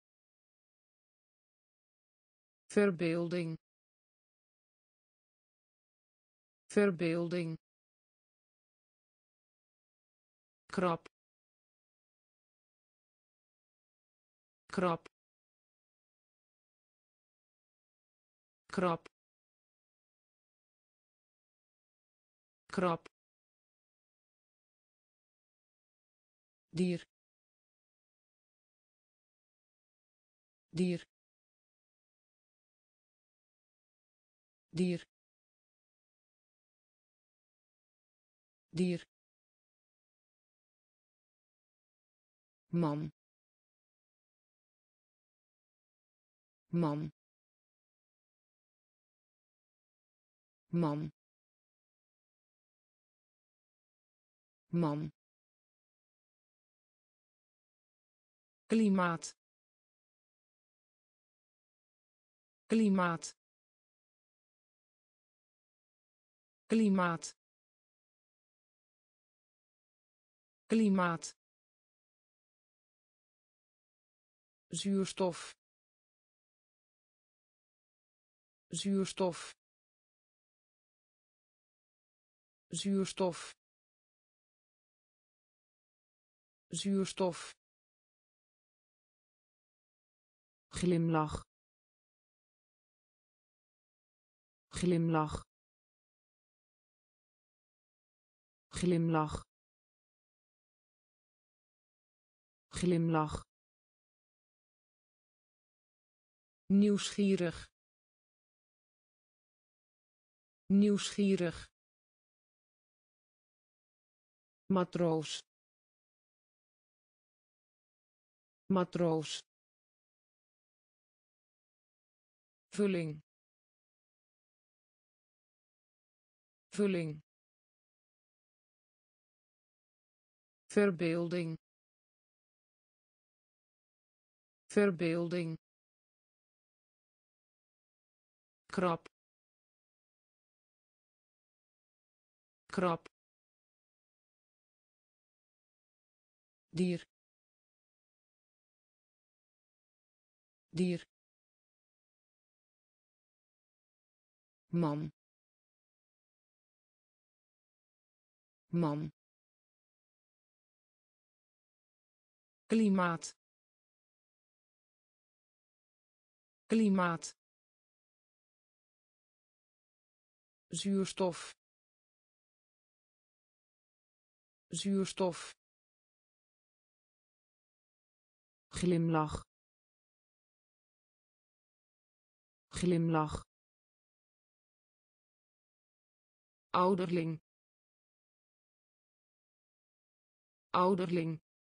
[SPEAKER 1] verbeelding, verbeelding, krap, krap, krap, krap, dier, dier, dier, dier, man, man, man, man, klimaat, klimaat, klimaat, klimaat, zuurstof, zuurstof, zuurstof, zuurstof, glimlach, glimlach, glimlach, glimlach, nieuwsgierig, nieuwsgierig, matroos, matroos, vulling, vulling, verbeelding, verbeelding, krap, krap, dier, dier, man, man, klimaat, klimaat, zuurstof, zuurstof, glimlach, glimlach, ouderling ouderling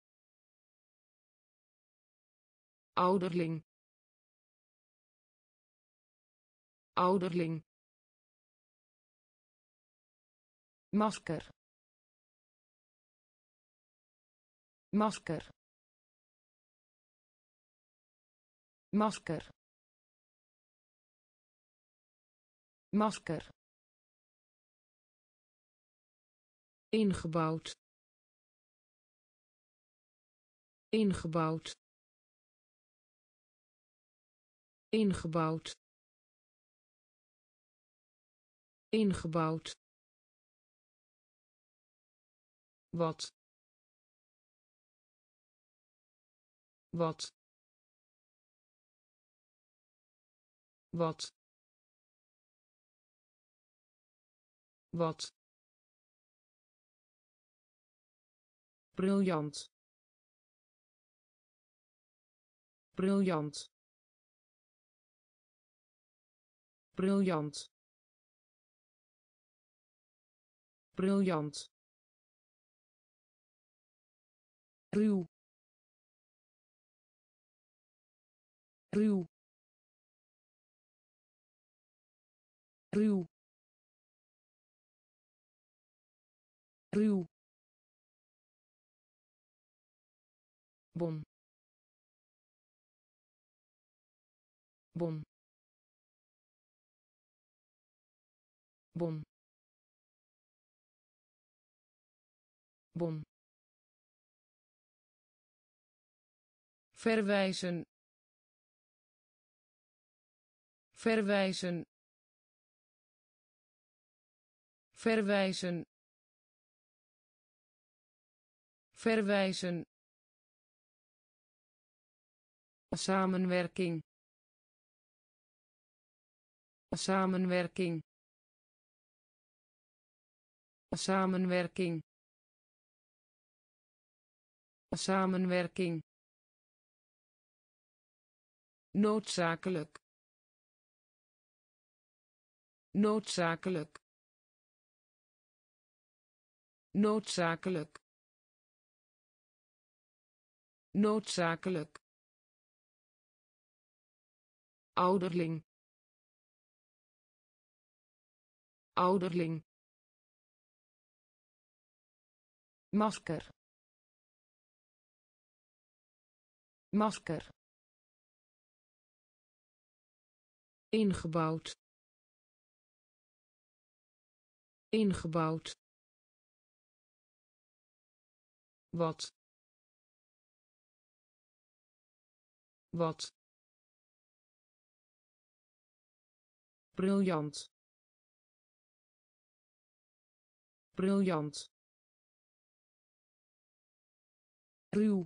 [SPEAKER 1] ouderling ouderling masker masker masker masker ingebouwd ingebouwd ingebouwd ingebouwd wat wat wat wat briljant briljant briljant briljant ruw ruw ruw ruw bom bom bom bom verwijzen verwijzen verwijzen verwijzen samenwerking samenwerking samenwerking samenwerking noodzakelijk noodzakelijk noodzakelijk noodzakelijk ouderling ouderling masker masker ingebouwd ingebouwd wat wat briljant briljant ruw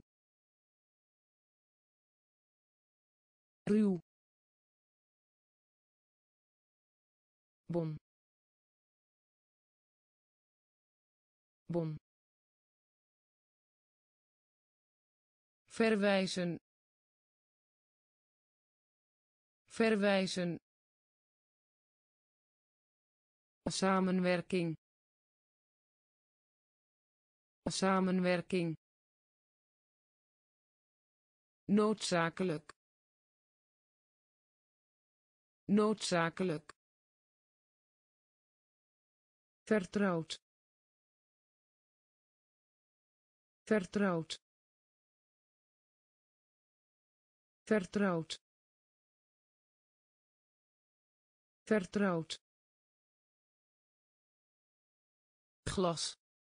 [SPEAKER 1] ruw bom bom verwijzen verwijzen samenwerking samenwerking noodzakelijk noodzakelijk vertrouwd vertrouwd vertrouwd vertrouwd glas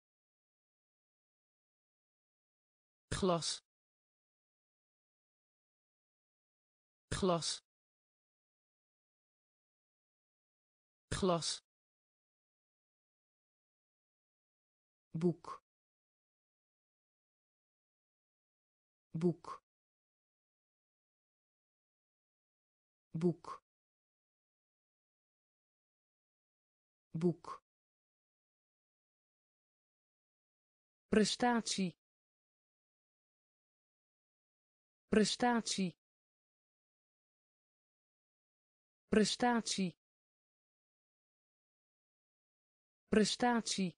[SPEAKER 1] glas glas glas boek boek boek boek prestatie prestatie prestatie prestatie,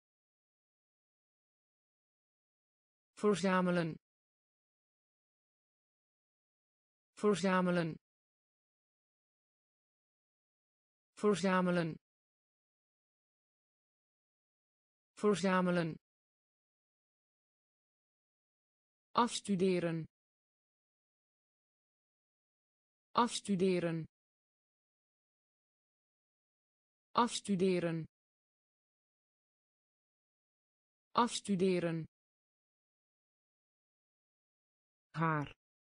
[SPEAKER 1] verzamelen, verzamelen, verzamelen, verzamelen, afstuderen, afstuderen, afstuderen, afstuderen, haar,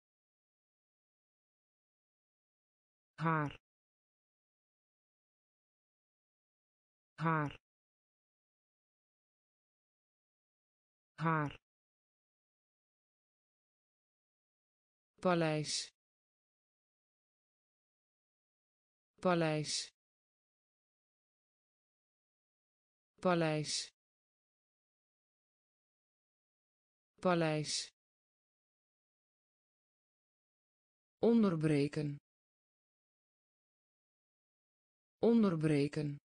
[SPEAKER 1] haar, haar, haar, paleis, paleis, paleis, paleis, onderbreken, onderbreken,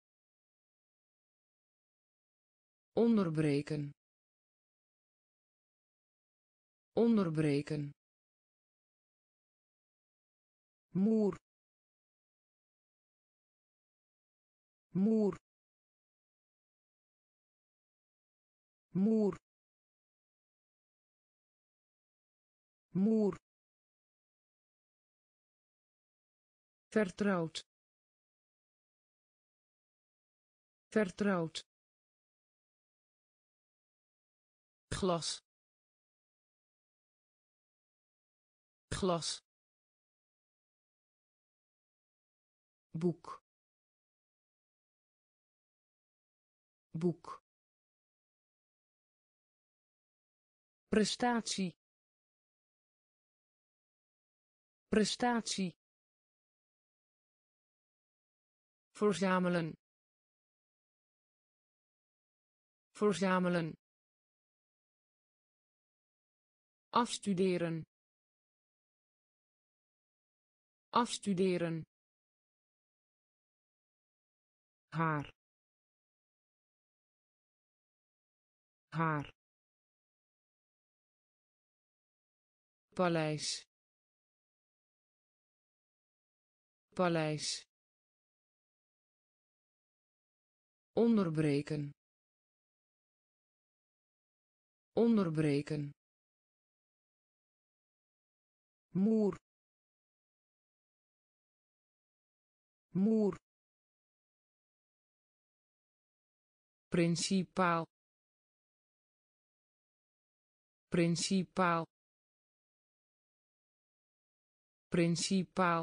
[SPEAKER 1] onderbreken, onderbreken, muur, muur, muur, muur, vertrouwd, vertrouwd, glas, glas, boek, boek, prestatie, prestatie, verzamelen, verzamelen, afstuderen, afstuderen, haar, haar, paleis, paleis, onderbreken, onderbreken, muur, muur, principaal, principaal, principaal,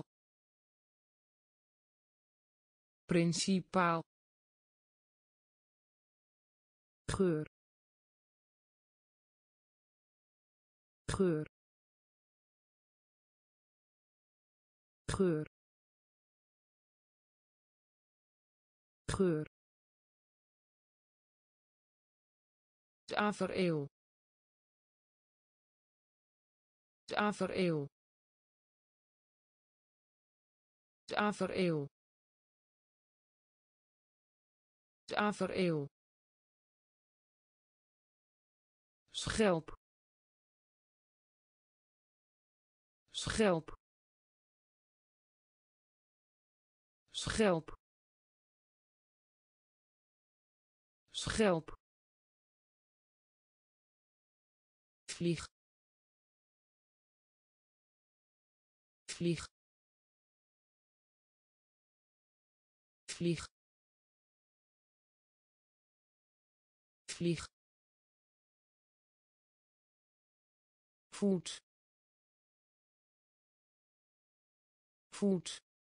[SPEAKER 1] principaal, geur, geur, geur, geur, tafereel, tafereel, tafereel, tafereel, schelp, schelp, schelp, schelp, vlieg, vlieg, vlieg, vlieg, voet, voet,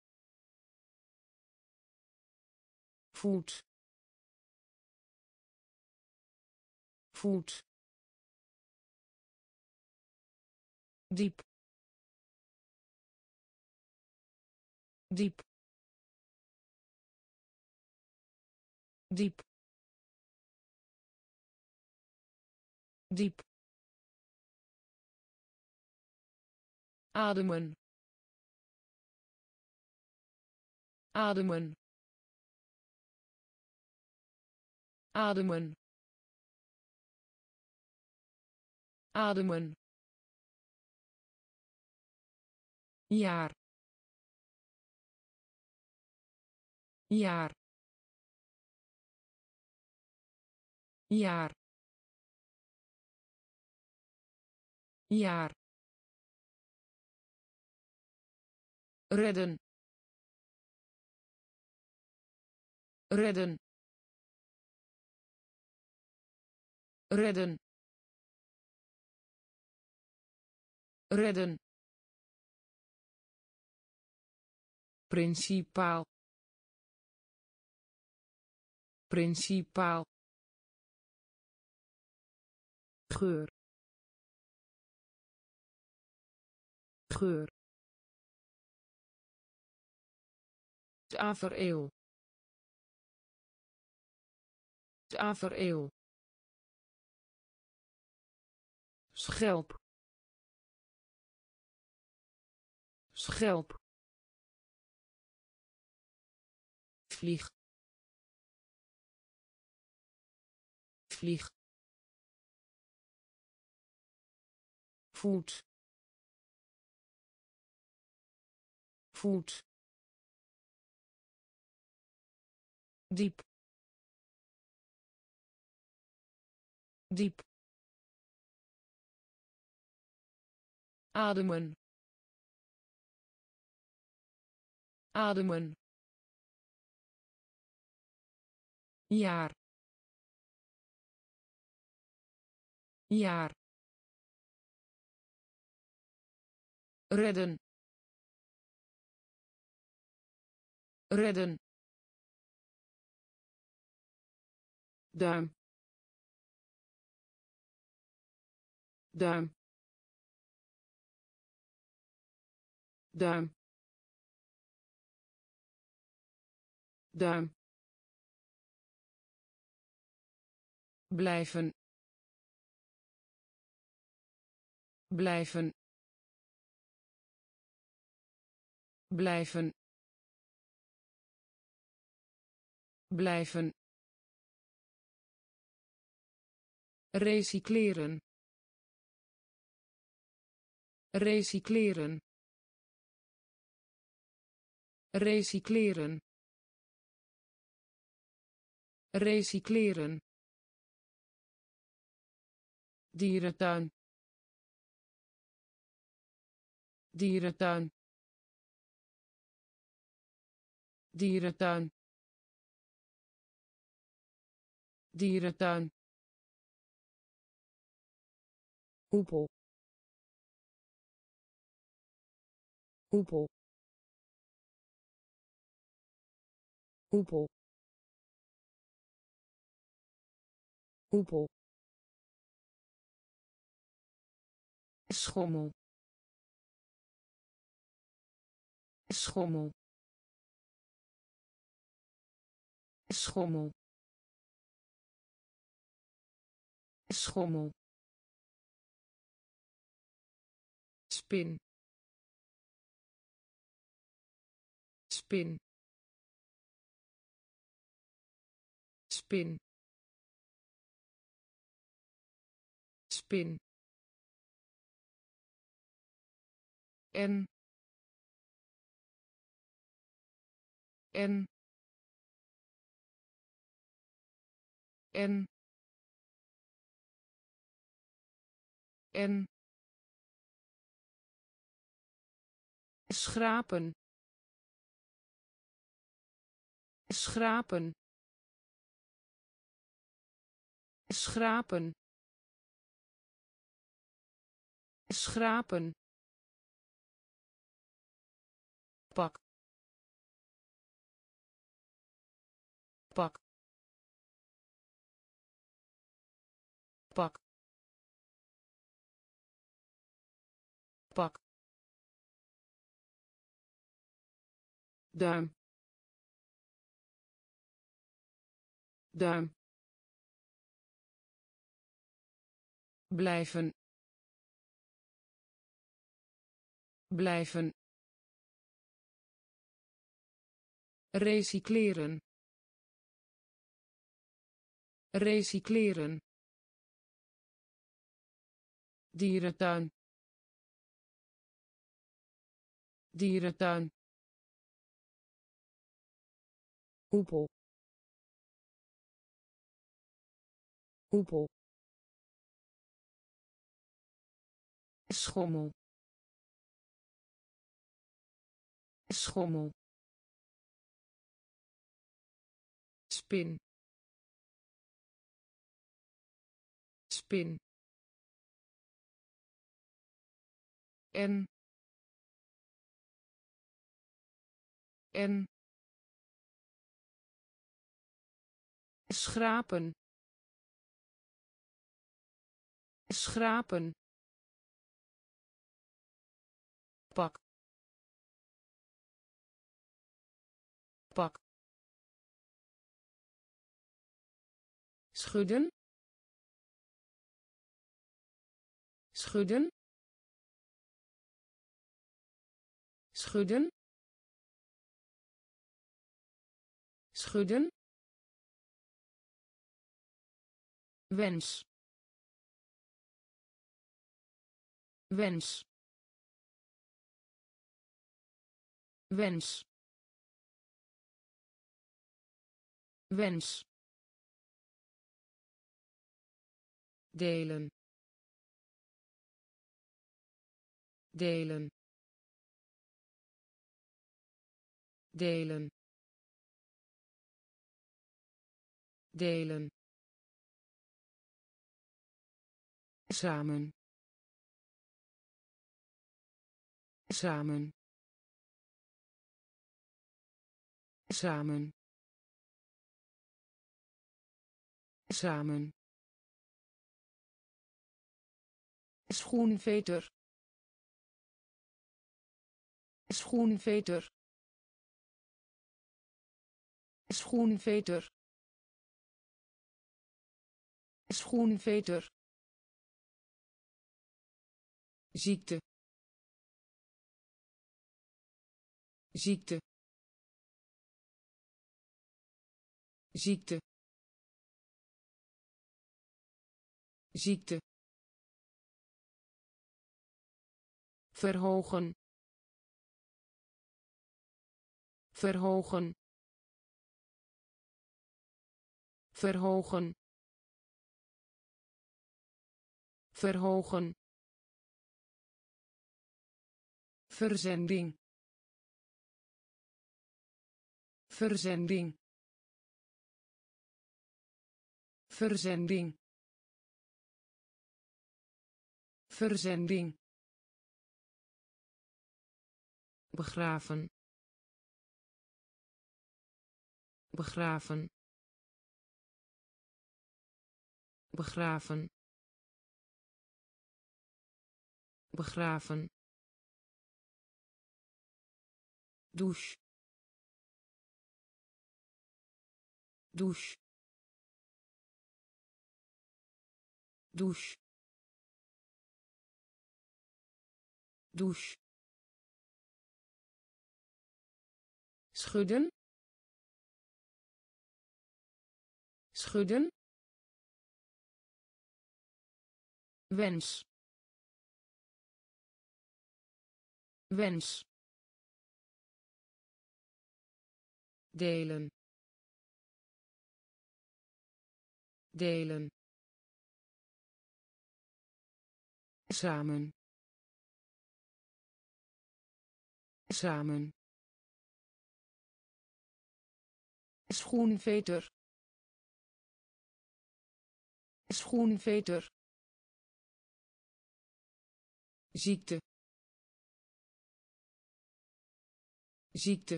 [SPEAKER 1] voet, voet, diep, diep, diep, diep, ademen, ademen, ademen, ademen, jaar, jaar, jaar, jaar, redden, redden, redden, redden, principaal, principaal, geur, geur, tafereel, tafereel, schelp, schelp, vlieg, vlieg, voet, voet, diep, diep, ademen, ademen, jaar, jaar, redden, redden, duim, duim, duim, duim, blijven, blijven, blijven, blijven, recycleren, recycleren, recycleren, recycleren, dierentuin, dierentuin, dierentuin, dierentuin, hoepel, hoepel, hoepel, hoepel, schommel, schommel, schommel, schommel, spin, spin, spin, spin, en, en, en, en, schrapen, schrapen, schrapen, schrapen, pak, pak, pak, pak, duim, duim, blijven, blijven, recycleren, recycleren, dierentuin, dierentuin, hoepel, hoepel, schommel, schommel, spin, spin, en schrapen, schrapen, pak, pak, schudden, schudden, schudden, schudden, wens, wens, wens, wens, delen, delen, delen, delen, samen, samen, samen, samen, schoenveter, schoenveter, schoenveter, schoenveter, ziekte, ziekte, ziekte, ziekte, verhogen, verhogen, verhogen, verhogen, verzending, verzending, verzending, verzending, begraven, begraven, begraven, begraven, douche, douche, douche, douche, schudden, schudden, wens, wens, delen, delen, samen, samen, schoenveter, schoenveter, ziekte, ziekte,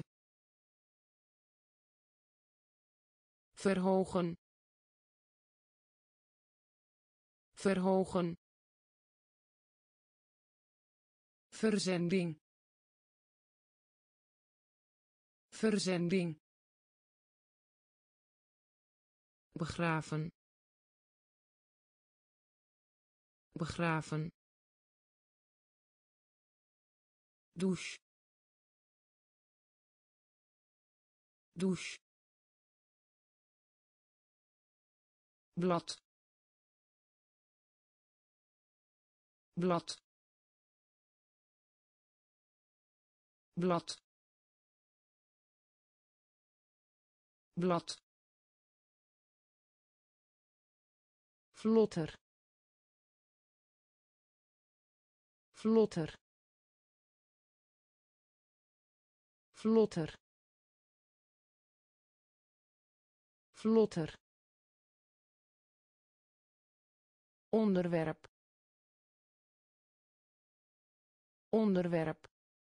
[SPEAKER 1] verhogen, verhogen, verzending, verzending, begraven, begraven, douche, douche, blad blad blad blad vlotter vlotter vlotter vlotter onderwerp onderwerp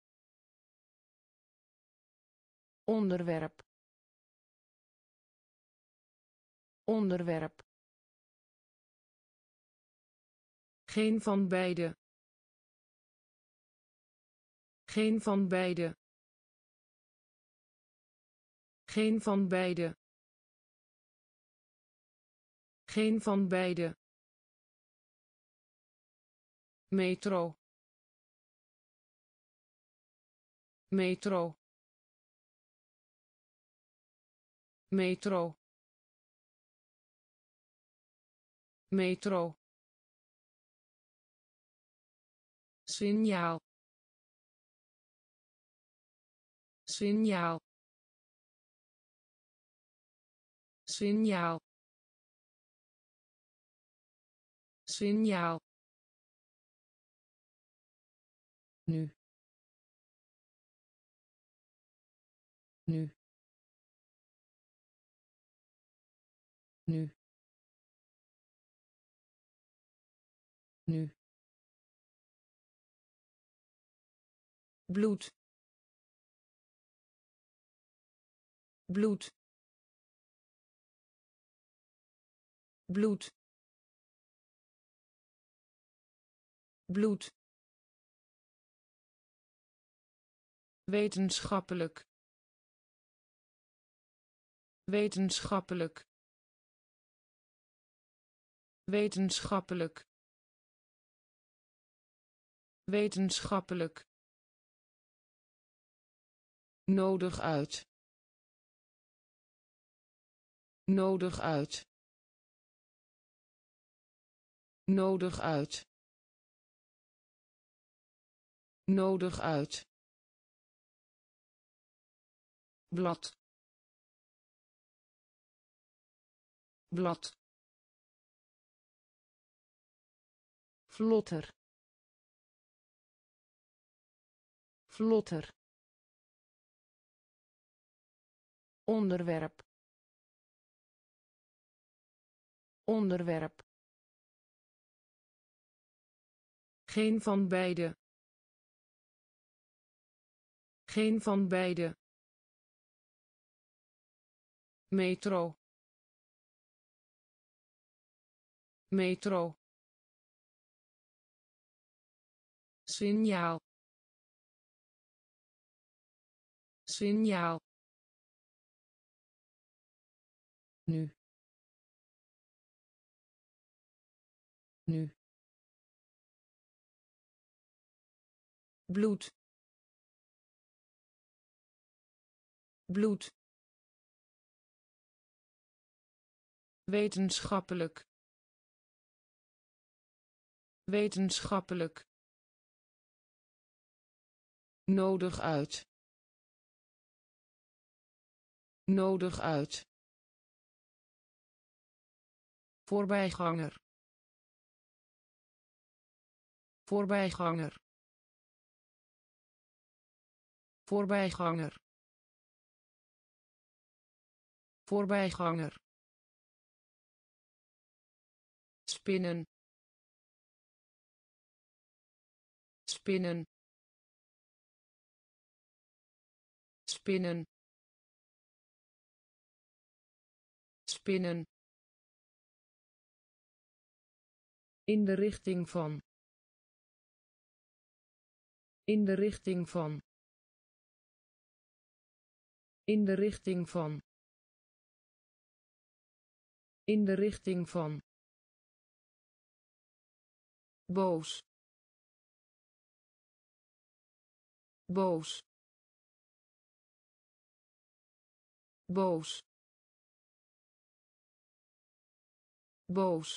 [SPEAKER 1] onderwerp onderwerp geen van beide geen van beide geen van beide geen van beide metro metro metro metro signaal signaal signaal signaal nu nu nu nu bloed bloed bloed bloed wetenschappelijk wetenschappelijk wetenschappelijk wetenschappelijk nodig uit nodig uit nodig uit nodig uit blad blad vlotter vlotter onderwerp onderwerp geen van beide geen van beide metro metro signaal signaal nu nu bloed bloed wetenschappelijk wetenschappelijk nodig uit nodig uit voorbijganger voorbijganger voorbijganger voorbijganger spinnen spinnen spinnen spinnen in de richting van in de richting van in de richting van in de richting van boos boos boos boos,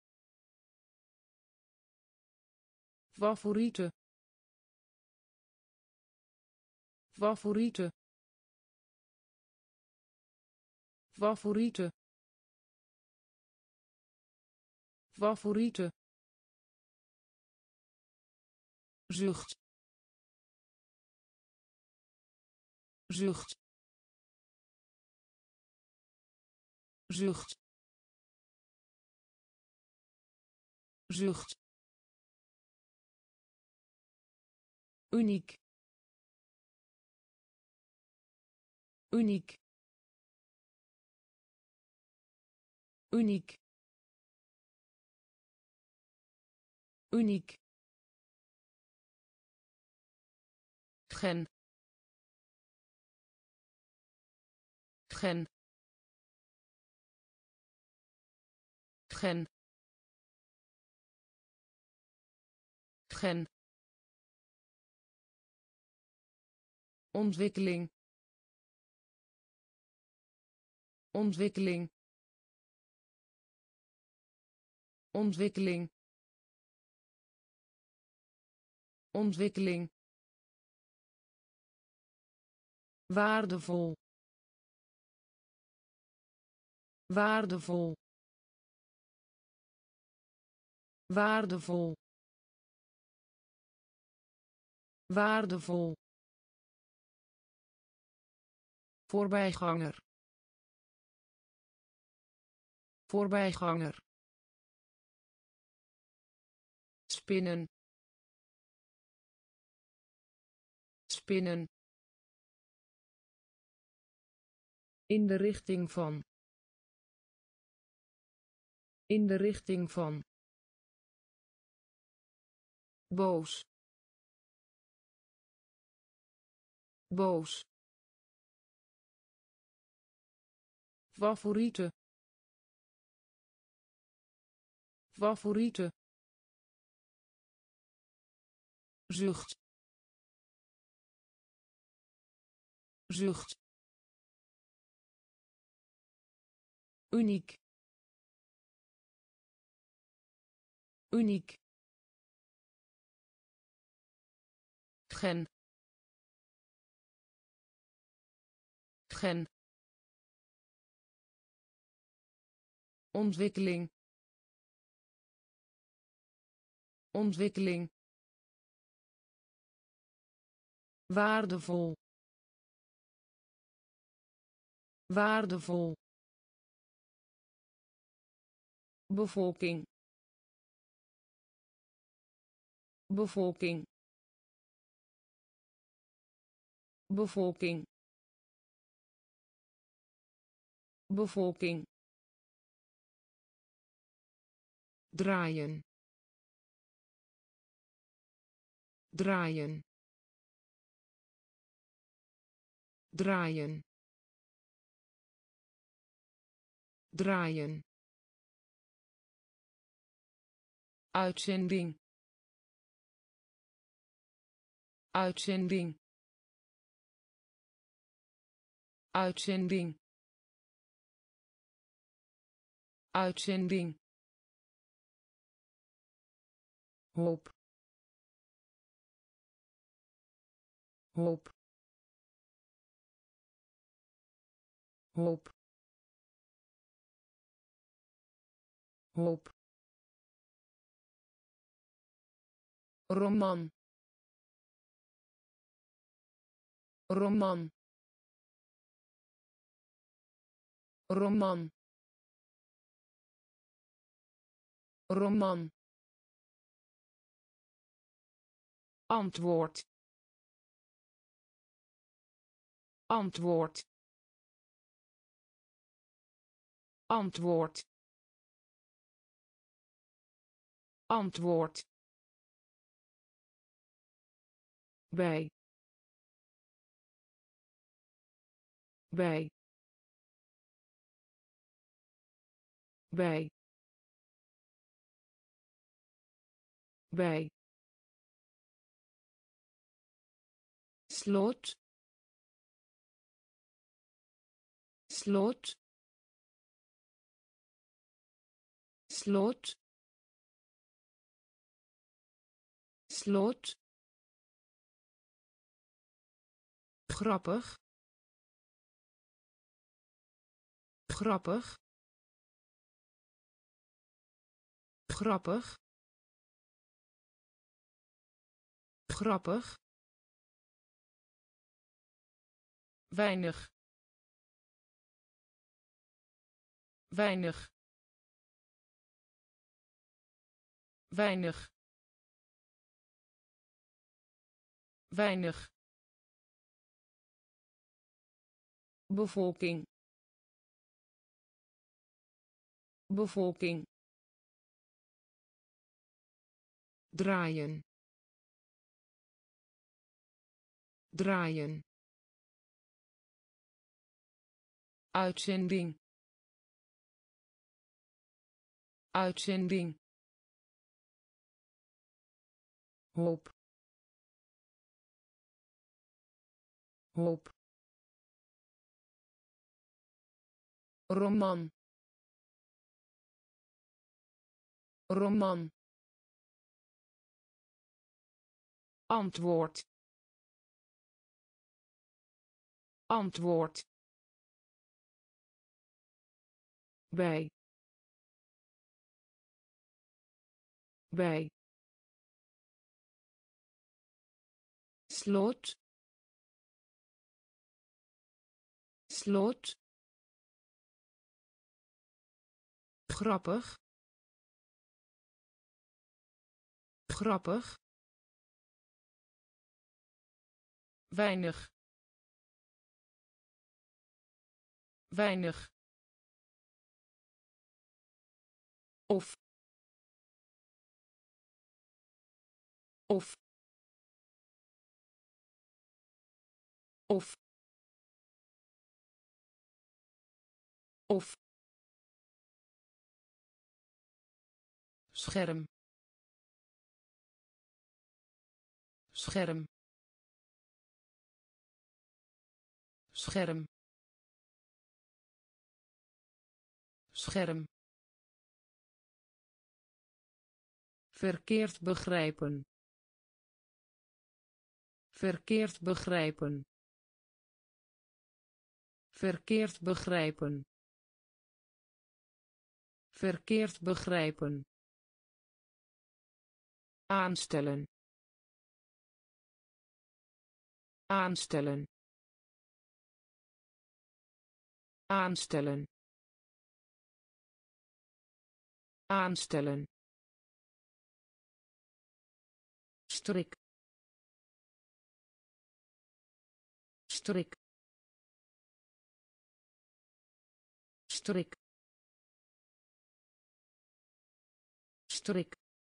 [SPEAKER 1] favoriete, favoriete, favoriete, favoriete, zucht, zucht, zucht, zucht, uniek, uniek, uniek, uniek, gen, gen, gen, gen, ontwikkeling, ontwikkeling, ontwikkeling, ontwikkeling, waardevol, waardevol, waardevol, waardevol, voorbijganger, voorbijganger, spinnen, spinnen, in de richting van, in de richting van, boos, boos, favoriete, favoriete, zucht, zucht, uniek, uniek, gen, gen, ontwikkeling, ontwikkeling, waardevol, waardevol, bevolking, bevolking, bevolking, bevolking, draaien, draaien, draaien, draaien, uitzending, uitzending, uitzending, uitzending, hoop, hoop, hoop, hoop, roman, roman, roman, roman, antwoord, antwoord, antwoord, antwoord, bij, bij, bij, bij, slot, slot, slot slot grappig grappig grappig grappig weinig weinig weinig weinig bevolking bevolking draaien draaien uitzending uitzending hoop hoop roman roman antwoord antwoord bij bij slot slot grappig grappig weinig weinig of of of of scherm scherm scherm scherm verkeerd begrijpen verkeerd begrijpen verkeerd begrijpen verkeerd begrijpen aanstellen aanstellen aanstellen aanstellen strik strik strik strik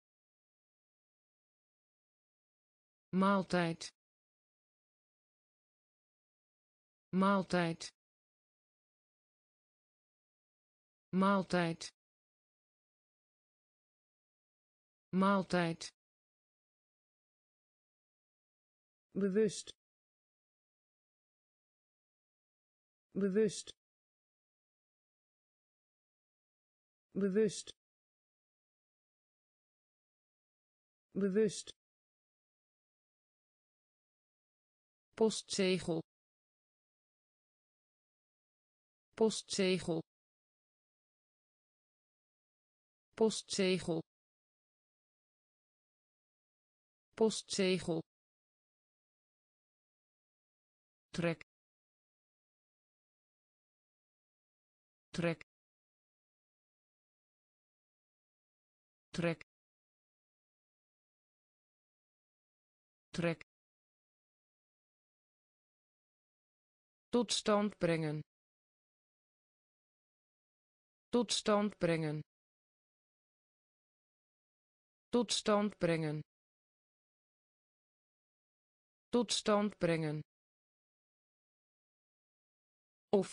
[SPEAKER 1] maaltijd maaltijd maaltijd maaltijd bewust bewust bewust bewust postzegel postzegel postzegel postzegel trek trek trek trek tot stand brengen tot stand brengen tot stand brengen tot stand brengen of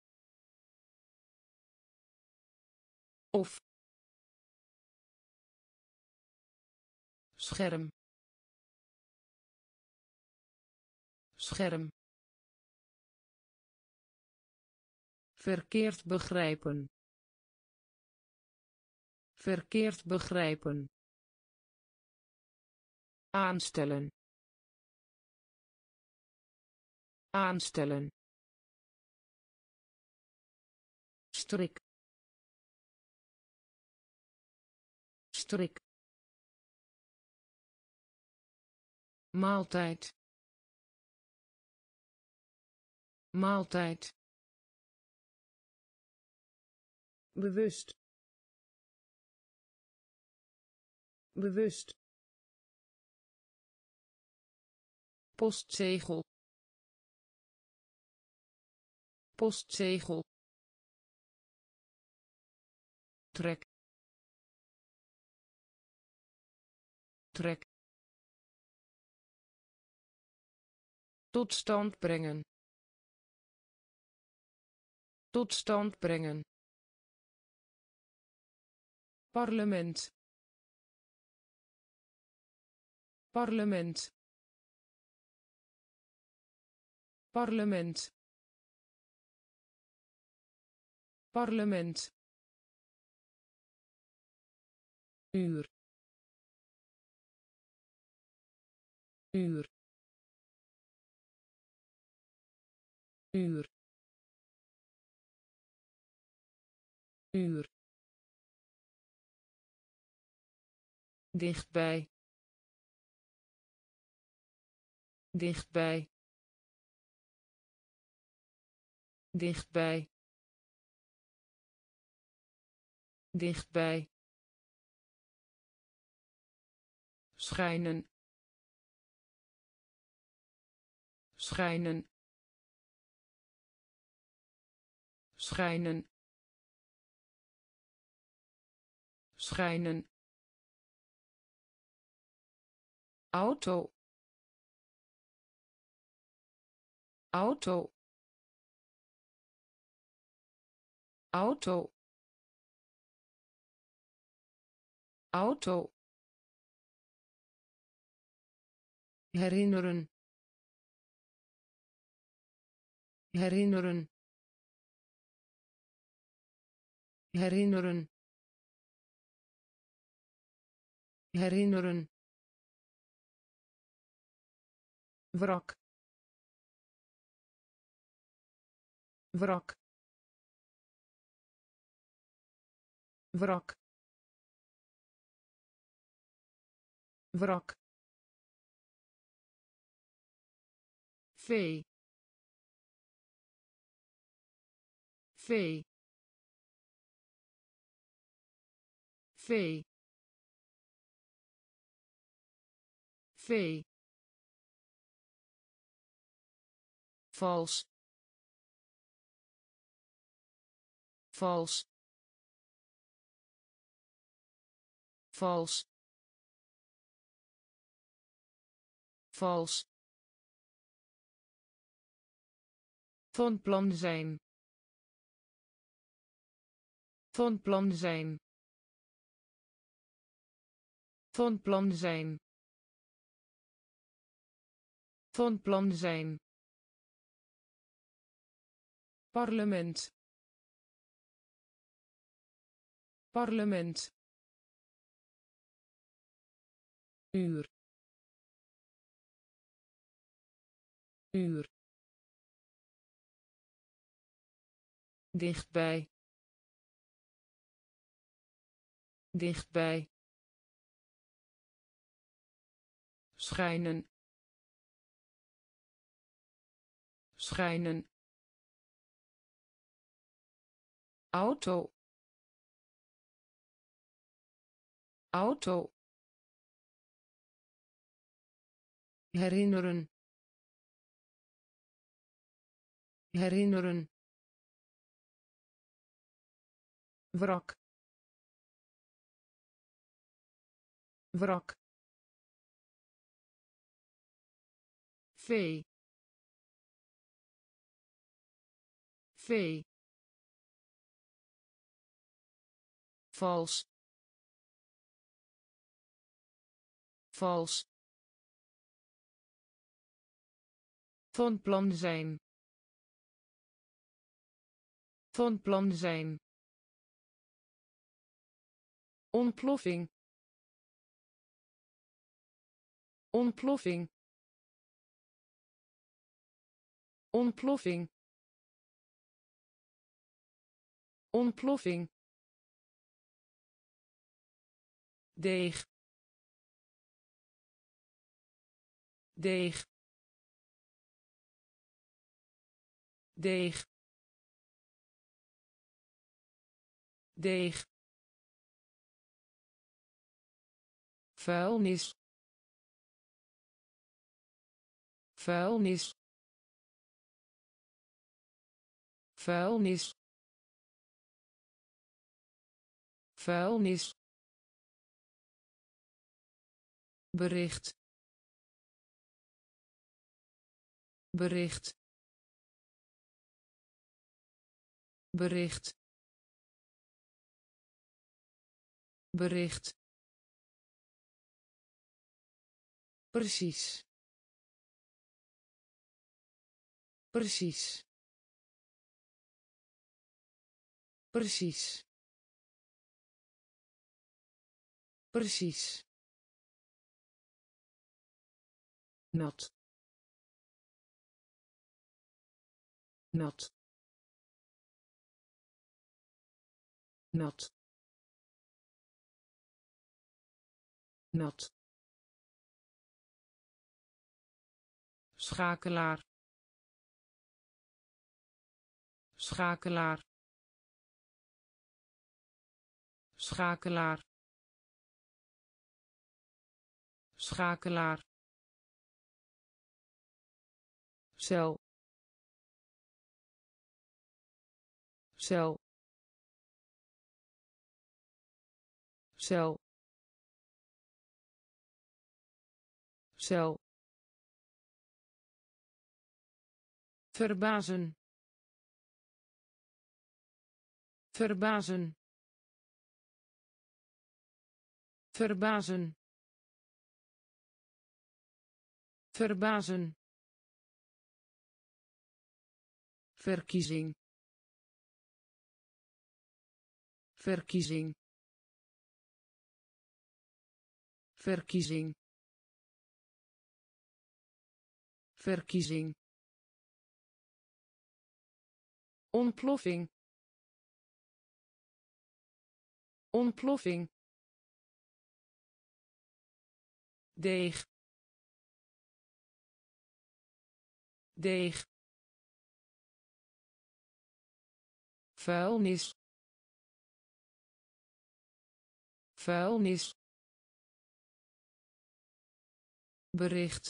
[SPEAKER 1] of scherm scherm verkeerd begrijpen verkeerd begrijpen, aanstellen, aanstellen, strik, strik, maaltijd, maaltijd, bewust, bewust, postzegel, postzegel, trek, trek, tot stand brengen, tot stand brengen, parlement, parlement, parlement, parlement, uur, uur, uur, uur, dichtbij, dichtbij, dichtbij, dichtbij, schijnen, schijnen, schijnen, schijnen, auto, auto, auto, auto, herinneren, herinneren, herinneren, herinneren, wrak, wrak, wrak, wrak, vee, vee, vee, vee, vals, vals, vals, vals, van plan zijn, van plan zijn, van plan zijn, van plan zijn, parlement, parlement, uur, uur, dichtbij, dichtbij, schijnen, schijnen, auto, auto, herinneren, herinneren, wrak, wrak, vee, vee, vals, vals, van plan zijn, van plan zijn, ontploffing, ontploffing, ontploffing, ontploffing, deeg, deeg, deeg, deeg, vuilnis, vuilnis, vuilnis, vuilnis, bericht, bericht, bericht, bericht, precies, precies, precies, precies, nat, nat, nat, nat, schakelaar, schakelaar, schakelaar, schakelaar, cel, cel, cel, cel, verbazen, verbazen, verbazen, verbazen, verkiezing, verkiezing, verkiezing, verkiezing, ontploffing, ontploffing, deeg, deeg, vuilnis, vuilnis, bericht,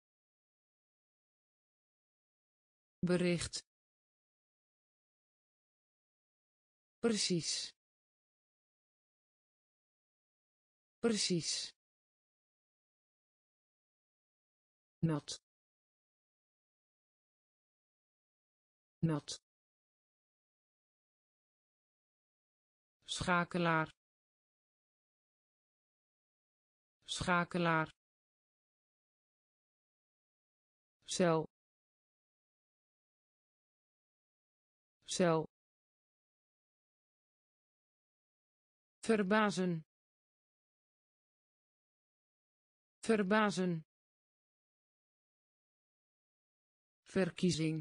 [SPEAKER 1] bericht, precies, precies, nat, nat, schakelaar, schakelaar, cel, cel, verbazen, verbazen, verkiezing,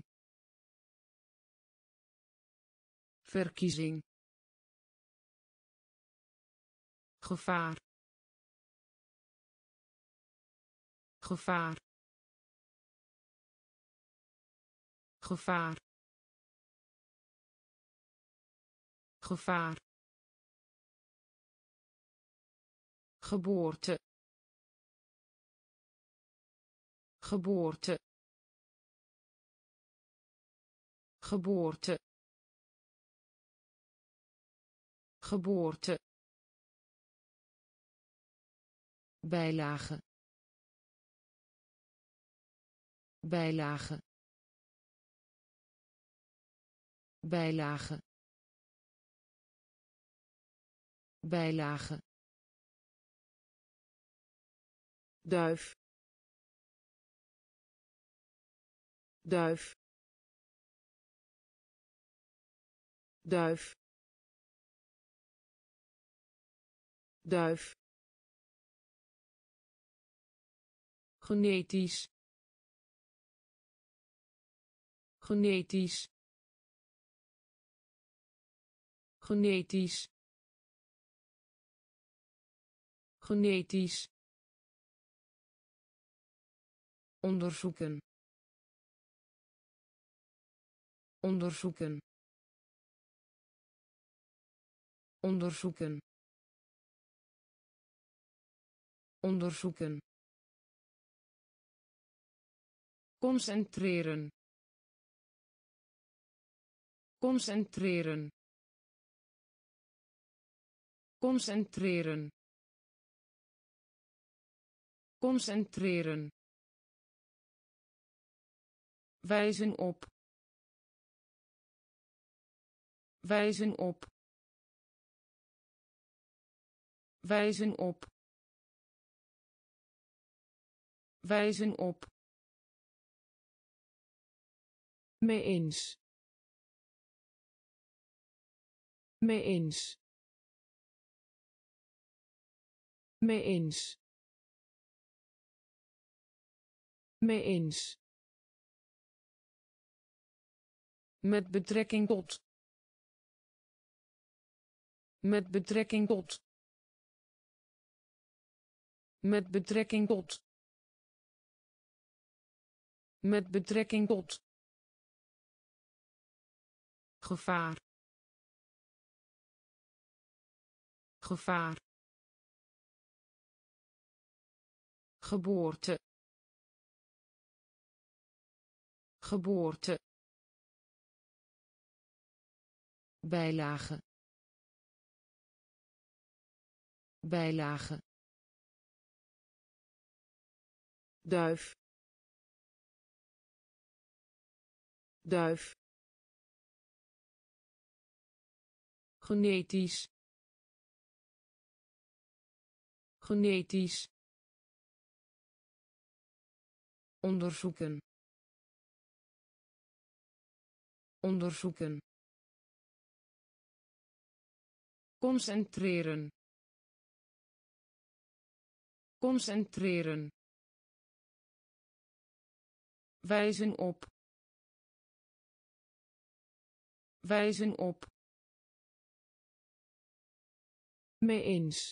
[SPEAKER 1] verkiezing, gevaar, gevaar, gevaar, gevaar, geboorte, geboorte, geboorte, geboorte, bijlage, bijlage, bijlage, bijlage, duif, duif, duif, duif, genetisch, genetisch, genetisch, genetisch, onderzoeken, onderzoeken, onderzoeken, onderzoeken, concentreren, concentreren, concentreren, concentreren, wijzen op, wijzen op, wijzen op, wijzen op, mee eens, mee eens, mee eens, mee eens, met betrekking tot, met betrekking tot, met betrekking tot, met betrekking tot, gevaar, gevaar, geboorte, geboorte, bijlage, bijlage, duif, duif, genetisch, genetisch, onderzoeken, onderzoeken, concentreren, concentreren, wijzen op, wijzen op, mee eens,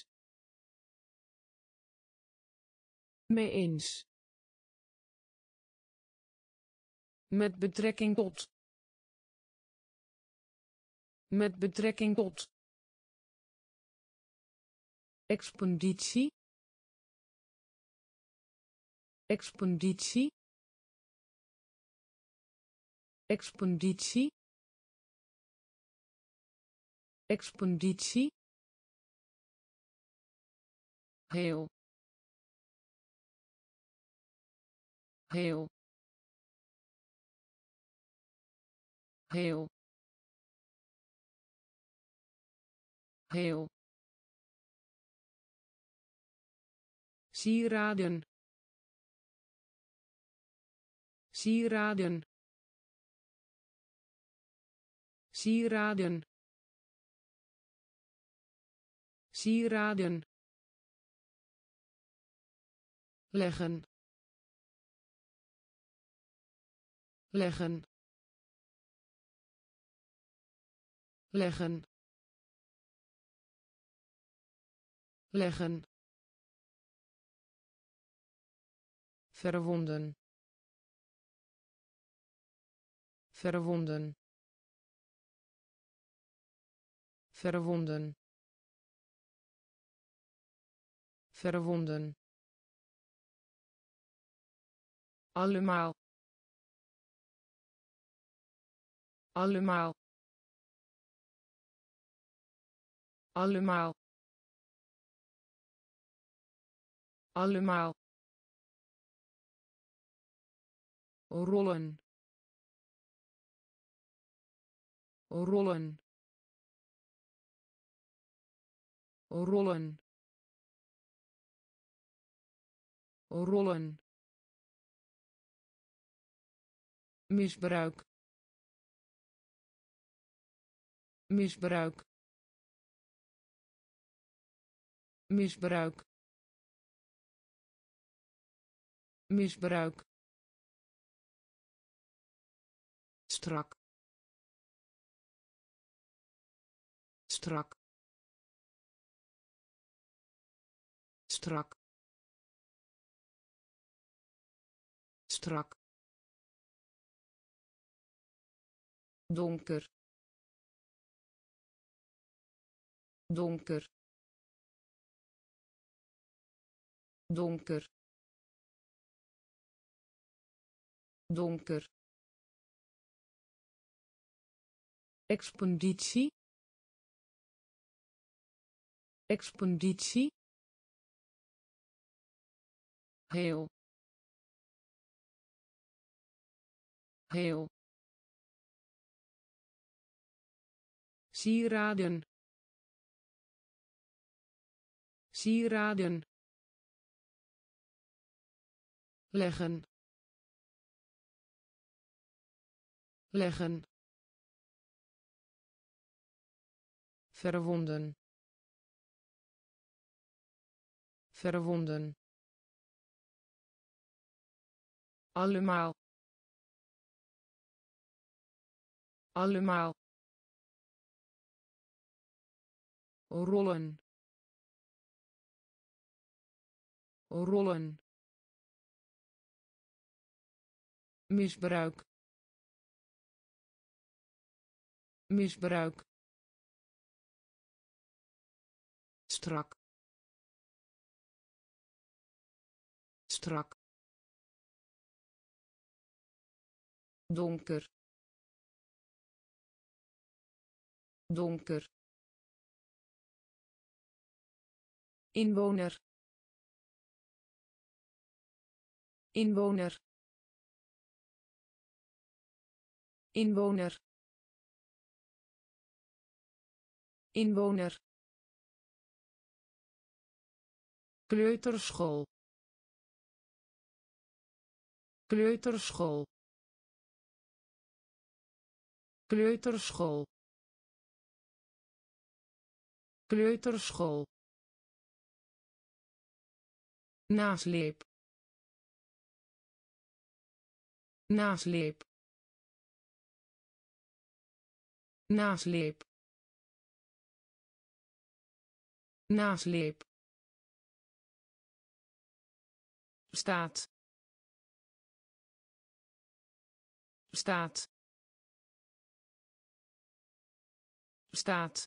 [SPEAKER 1] mee eens, met betrekking tot, met betrekking tot, expeditie, expeditie, expeditie, expeditie, heel, heel, heel, heel, sieraden, sieraden, sieraden, sieraden, leggen, leggen, leggen, leggen, verwonden, verwonden, verwonden, verwonden, allemaal, allemaal, allemaal, allemaal, rollen, rollen, rollen, rollen, misbruik, misbruik, misbruik misbruik strak strak strak strak donker donker donker donker expeditie expeditie heel heel sieraden sieraden leggen leggen verwonden verwonden allemaal allemaal rollen rollen misbruik misbruik strak strak donker donker inwoner inwoner inwoner inwoner kleuterschool kleuterschool kleuterschool kleuterschool nasleep nasleep nasleep nasleep staat staat staat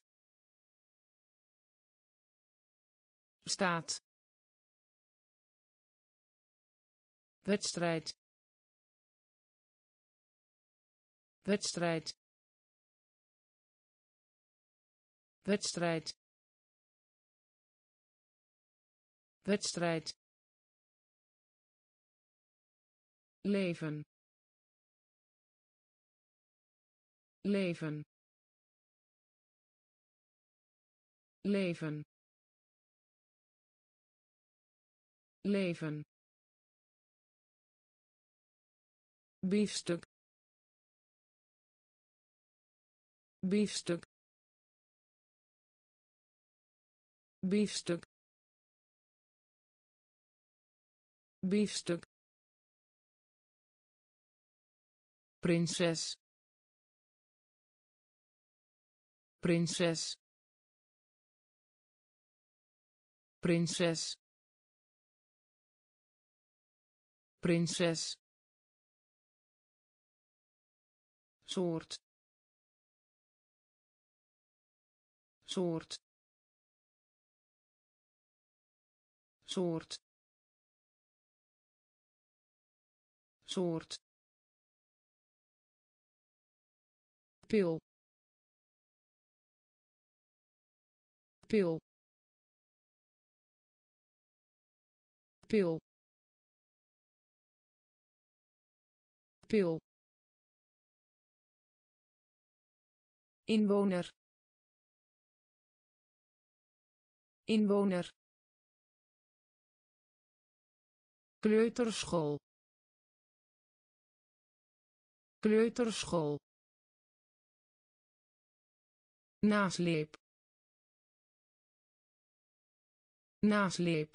[SPEAKER 1] staat wedstrijd wedstrijd wedstrijd wedstrijd leven leven leven leven biefstuk biefstuk biefstuk biefstuk prinses prinses prinses prinses soort soort soort soort pil pil pil pil inwoner inwoner kleuterschool kleuterschool nasleep nasleep,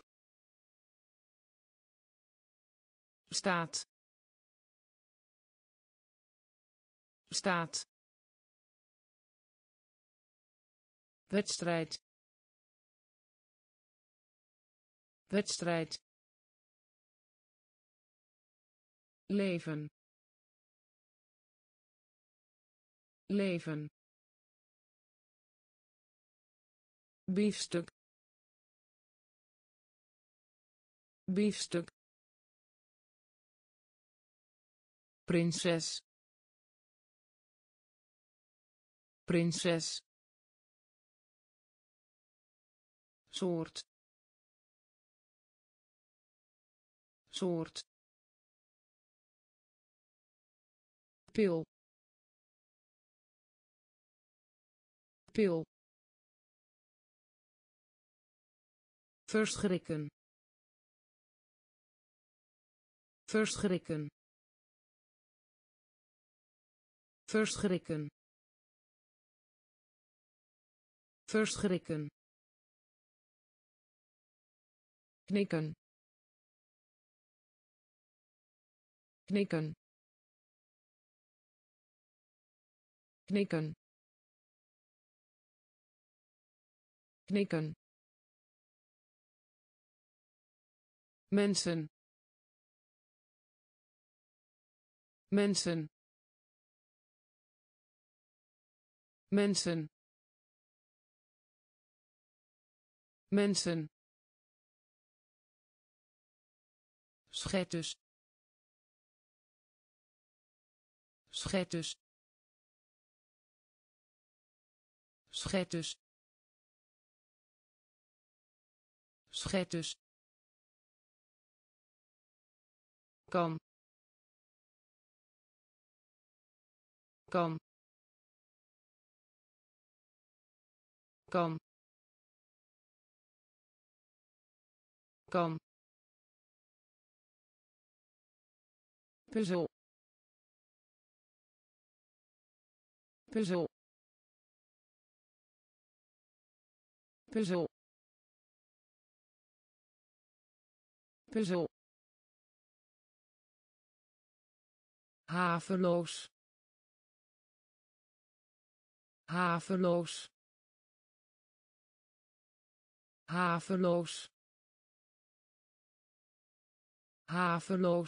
[SPEAKER 1] staat, staat, wedstrijd, wedstrijd, leven, leven, biefstuk, biefstuk, prinses, prinses, soort, soort, pil, pil, verschrikken, verschrikken, verschrikken, verschrikken, knikken, knikken, knikken, knikken, mensen, mensen, mensen, mensen, schetus, schetus, schetus, schetus, kan, kan, kan, kan, puzzel, puzzel, puzzel, puzzel, haveloos, haveloos, haveloos, haveloos,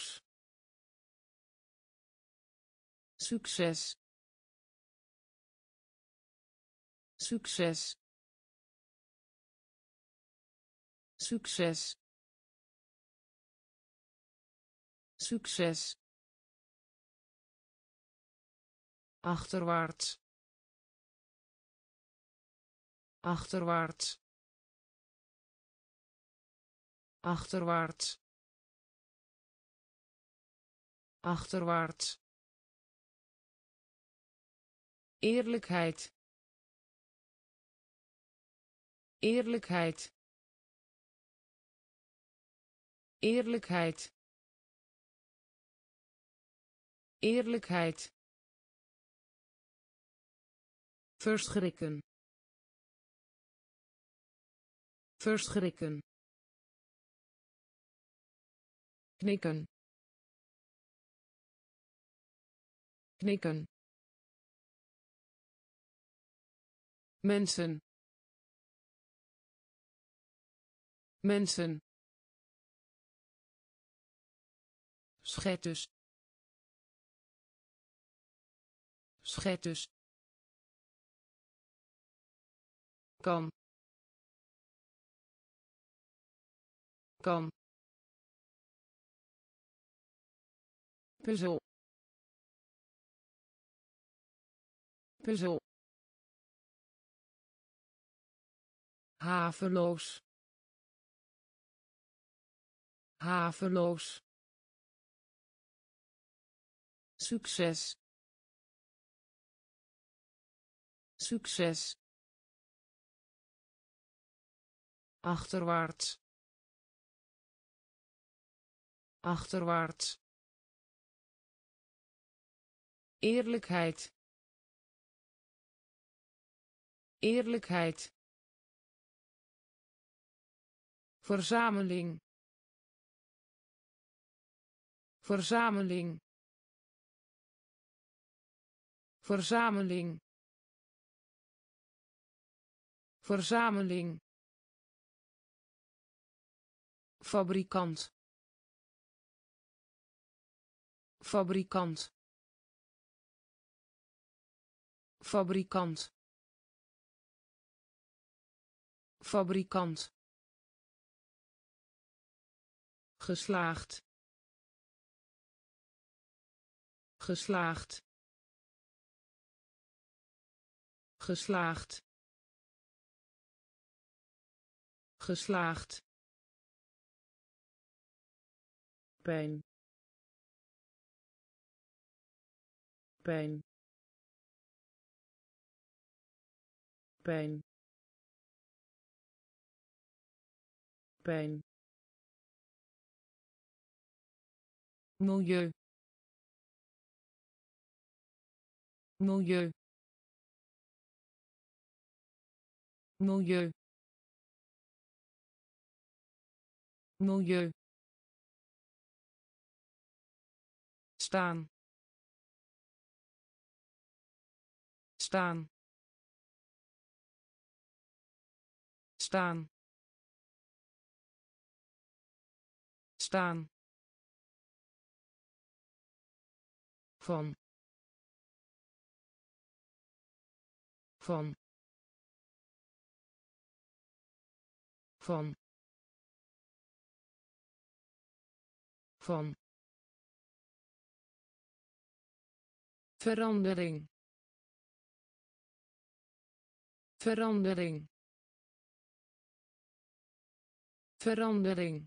[SPEAKER 1] succes, succes, succes, succes, achterwaarts, achterwaarts, achterwaarts, achterwaarts, eerlijkheid, eerlijkheid, eerlijkheid, eerlijkheid, verschrikken, verschrikken, knikken, knikken, mensen, mensen, schetus, schetus, kan, kan, puzzel, puzzel, haveloos, haveloos, succes, succes, achterwaarts, achterwaarts, eerlijkheid, eerlijkheid, verzameling, verzameling, verzameling, verzameling, fabrikant, fabrikant, fabrikant, fabrikant, geslaagd, geslaagd, geslaagd, geslaagd, pijn, pijn, pijn, pijn, milieu, milieu, milieu, milieu, staan, staan, staan, staan, van, van, van, van, verandering, verandering, verandering,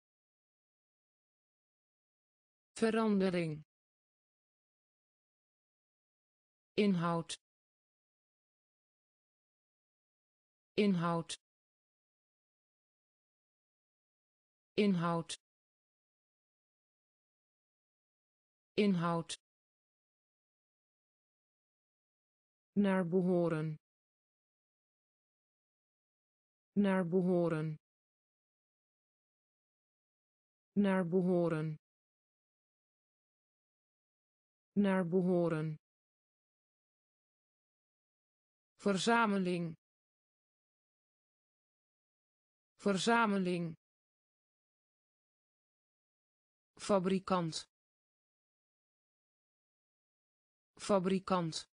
[SPEAKER 1] verandering, inhoud, inhoud, inhoud, inhoud, naar behoren, naar behoren, naar behoren, naar behoren, verzameling, verzameling, fabrikant, fabrikant,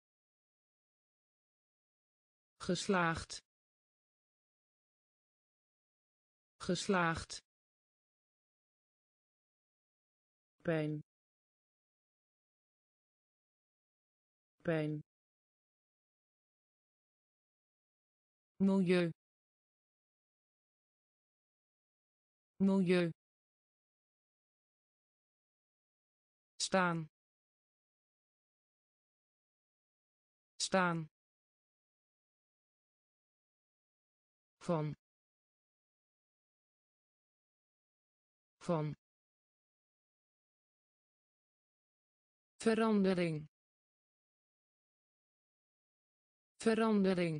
[SPEAKER 1] geslaagd, geslaagd, pijn, pijn, milieu, milieu, staan, staan, van, van, verandering, verandering,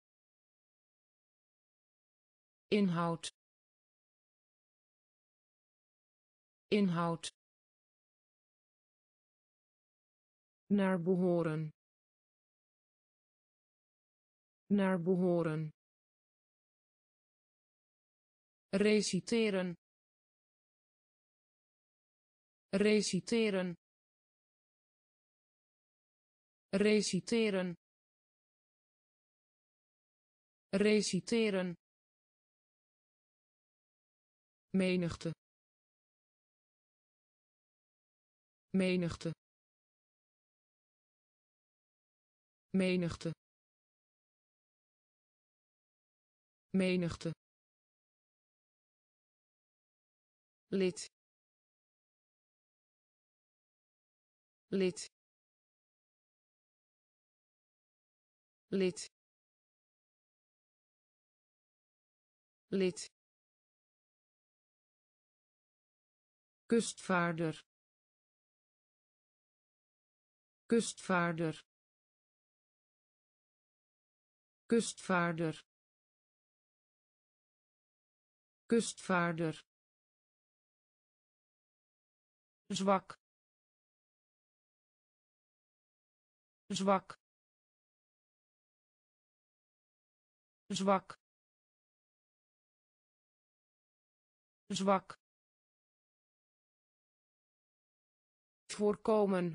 [SPEAKER 1] inhoud, inhoud, naar behoren, naar behoren, reciteren, reciteren, reciteren, reciteren, menigte, menigte, menigte, menigte, lid, lid, lid, lid, kustvaarder, kustvaarder, kustvaarder, kustvaarder, zwak, zwak, zwak, zwak, voorkomen,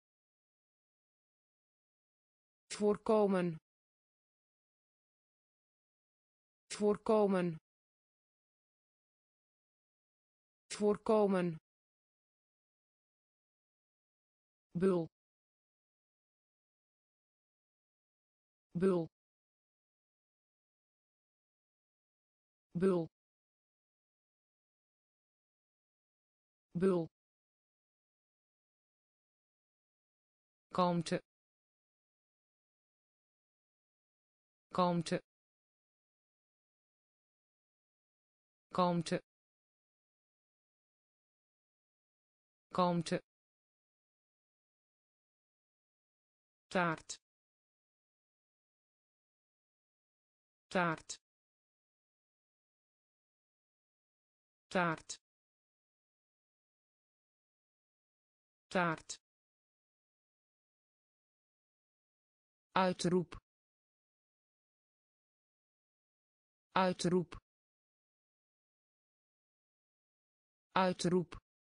[SPEAKER 1] voorkomen, voorkomen, voorkomen, bul, bul, bul, bul, kalmte, kalmte, kalmte, kalmte, taart, taart, taart, taart, uitroep, uitroep, uitroep,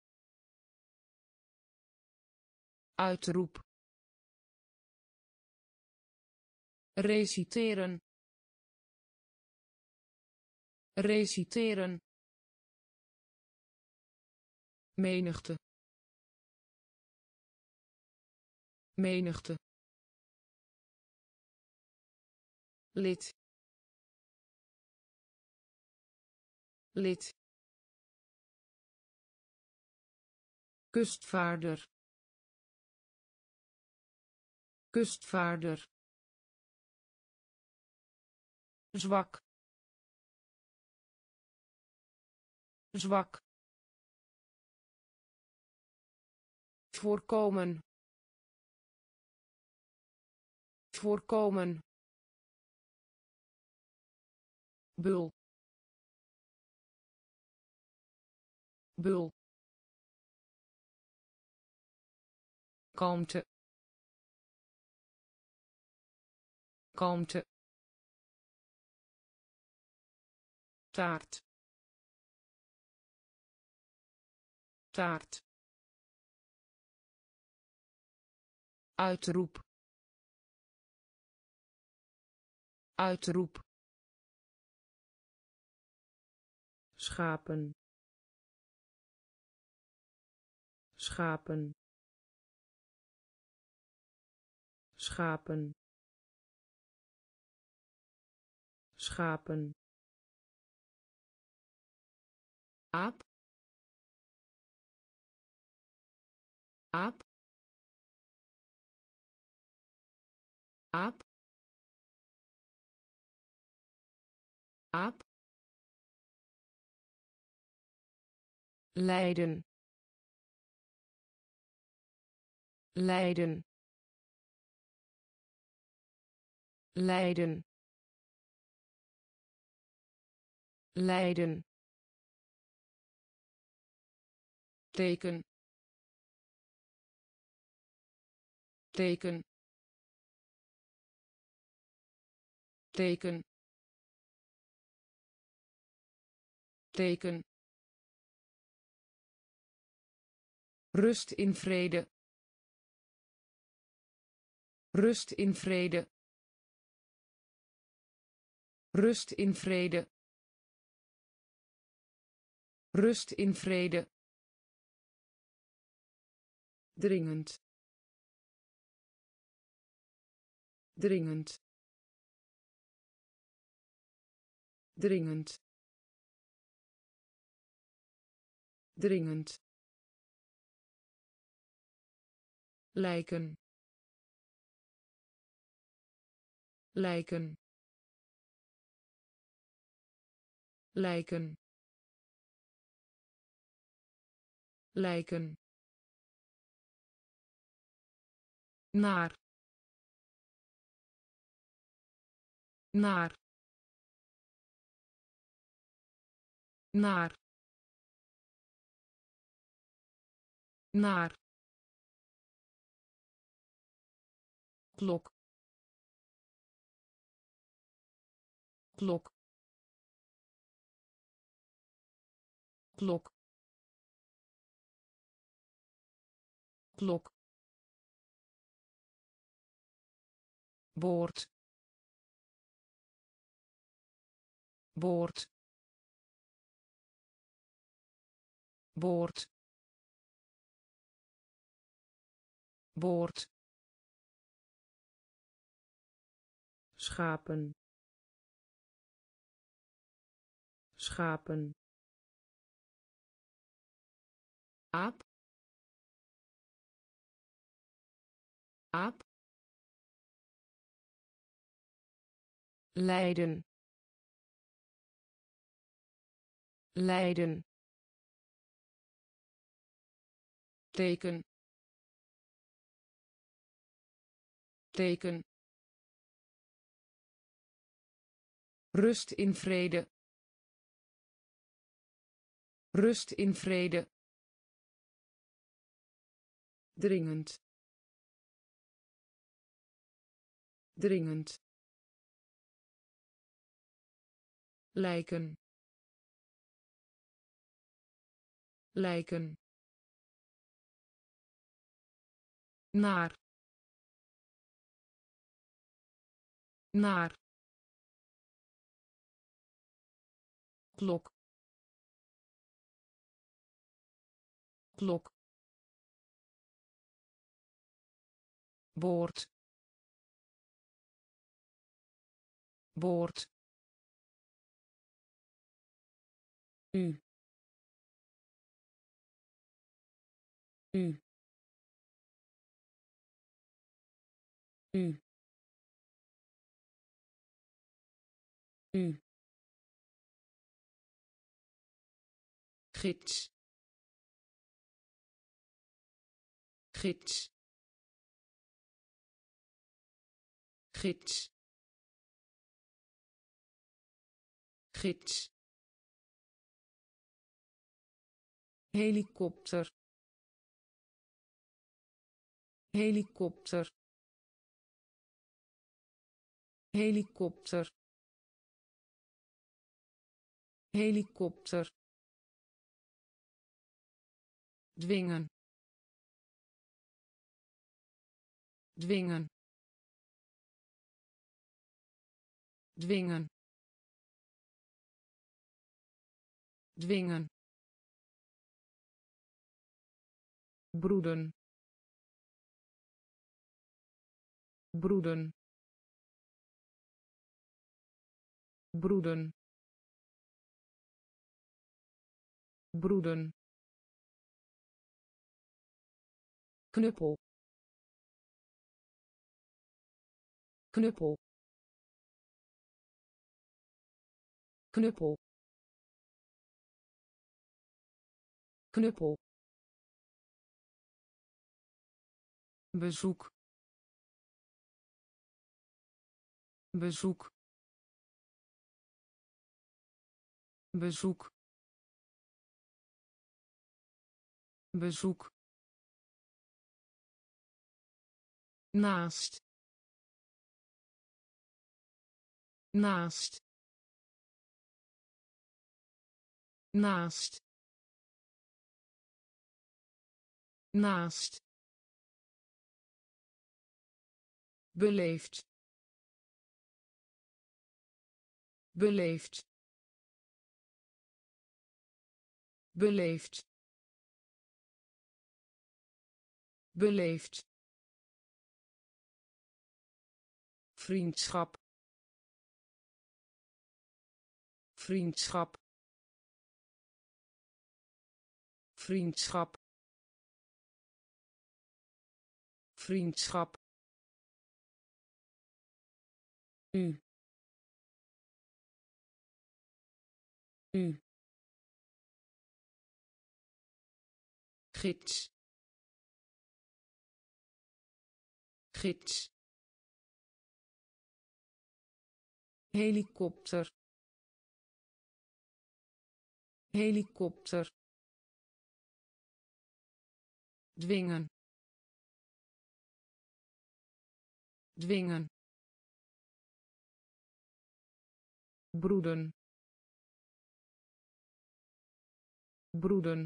[SPEAKER 1] uitroep, reciteren, reciteren, menigte, menigte, lid, lid, kustvaarder, kustvaarder, zwak, zwak, voorkomen, voorkomen, bul, bul, kalmte, kalmte, taart, taart, uitroep, uitroep, schapen, schapen, schapen, schapen, aap, aap, aap, aap, lijden, lijden, lijden, lijden, teken, teken, teken, teken, rust in vrede, rust in vrede, rust in vrede, rust in vrede, dringend, dringend, dringend, dringend, lijken, lijken, lijken, lijken, naar, naar, naar naar klok klok klok klok boord boord boord boord schapen schapen aap aap lijden lijden teken teken rust in vrede rust in vrede dringend dringend lijken lijken naar naar klok klok boord boord u u u u gids gids gids gids helikopter helikopter helikopter helikopter dwingen dwingen dwingen dwingen broeden broeden broeden broeden knuppel knuppel knuppel knuppel bezoek bezoek bezoek bezoek naast naast naast naast beleefd beleefd beleefd beleefd vriendschap vriendschap vriendschap vriendschap u u gids gids helikopter helikopter, dwingen, dwingen, broeden, broeden,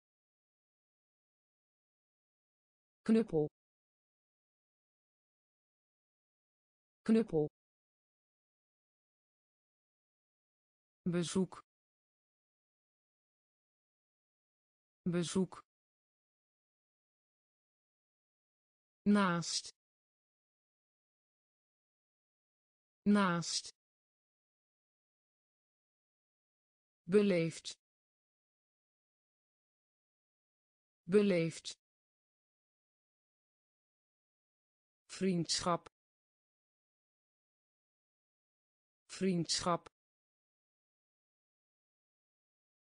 [SPEAKER 1] knuppel, knuppel, bezoek, bezoek, naast, naast, beleefd, beleefd, vriendschap, vriendschap,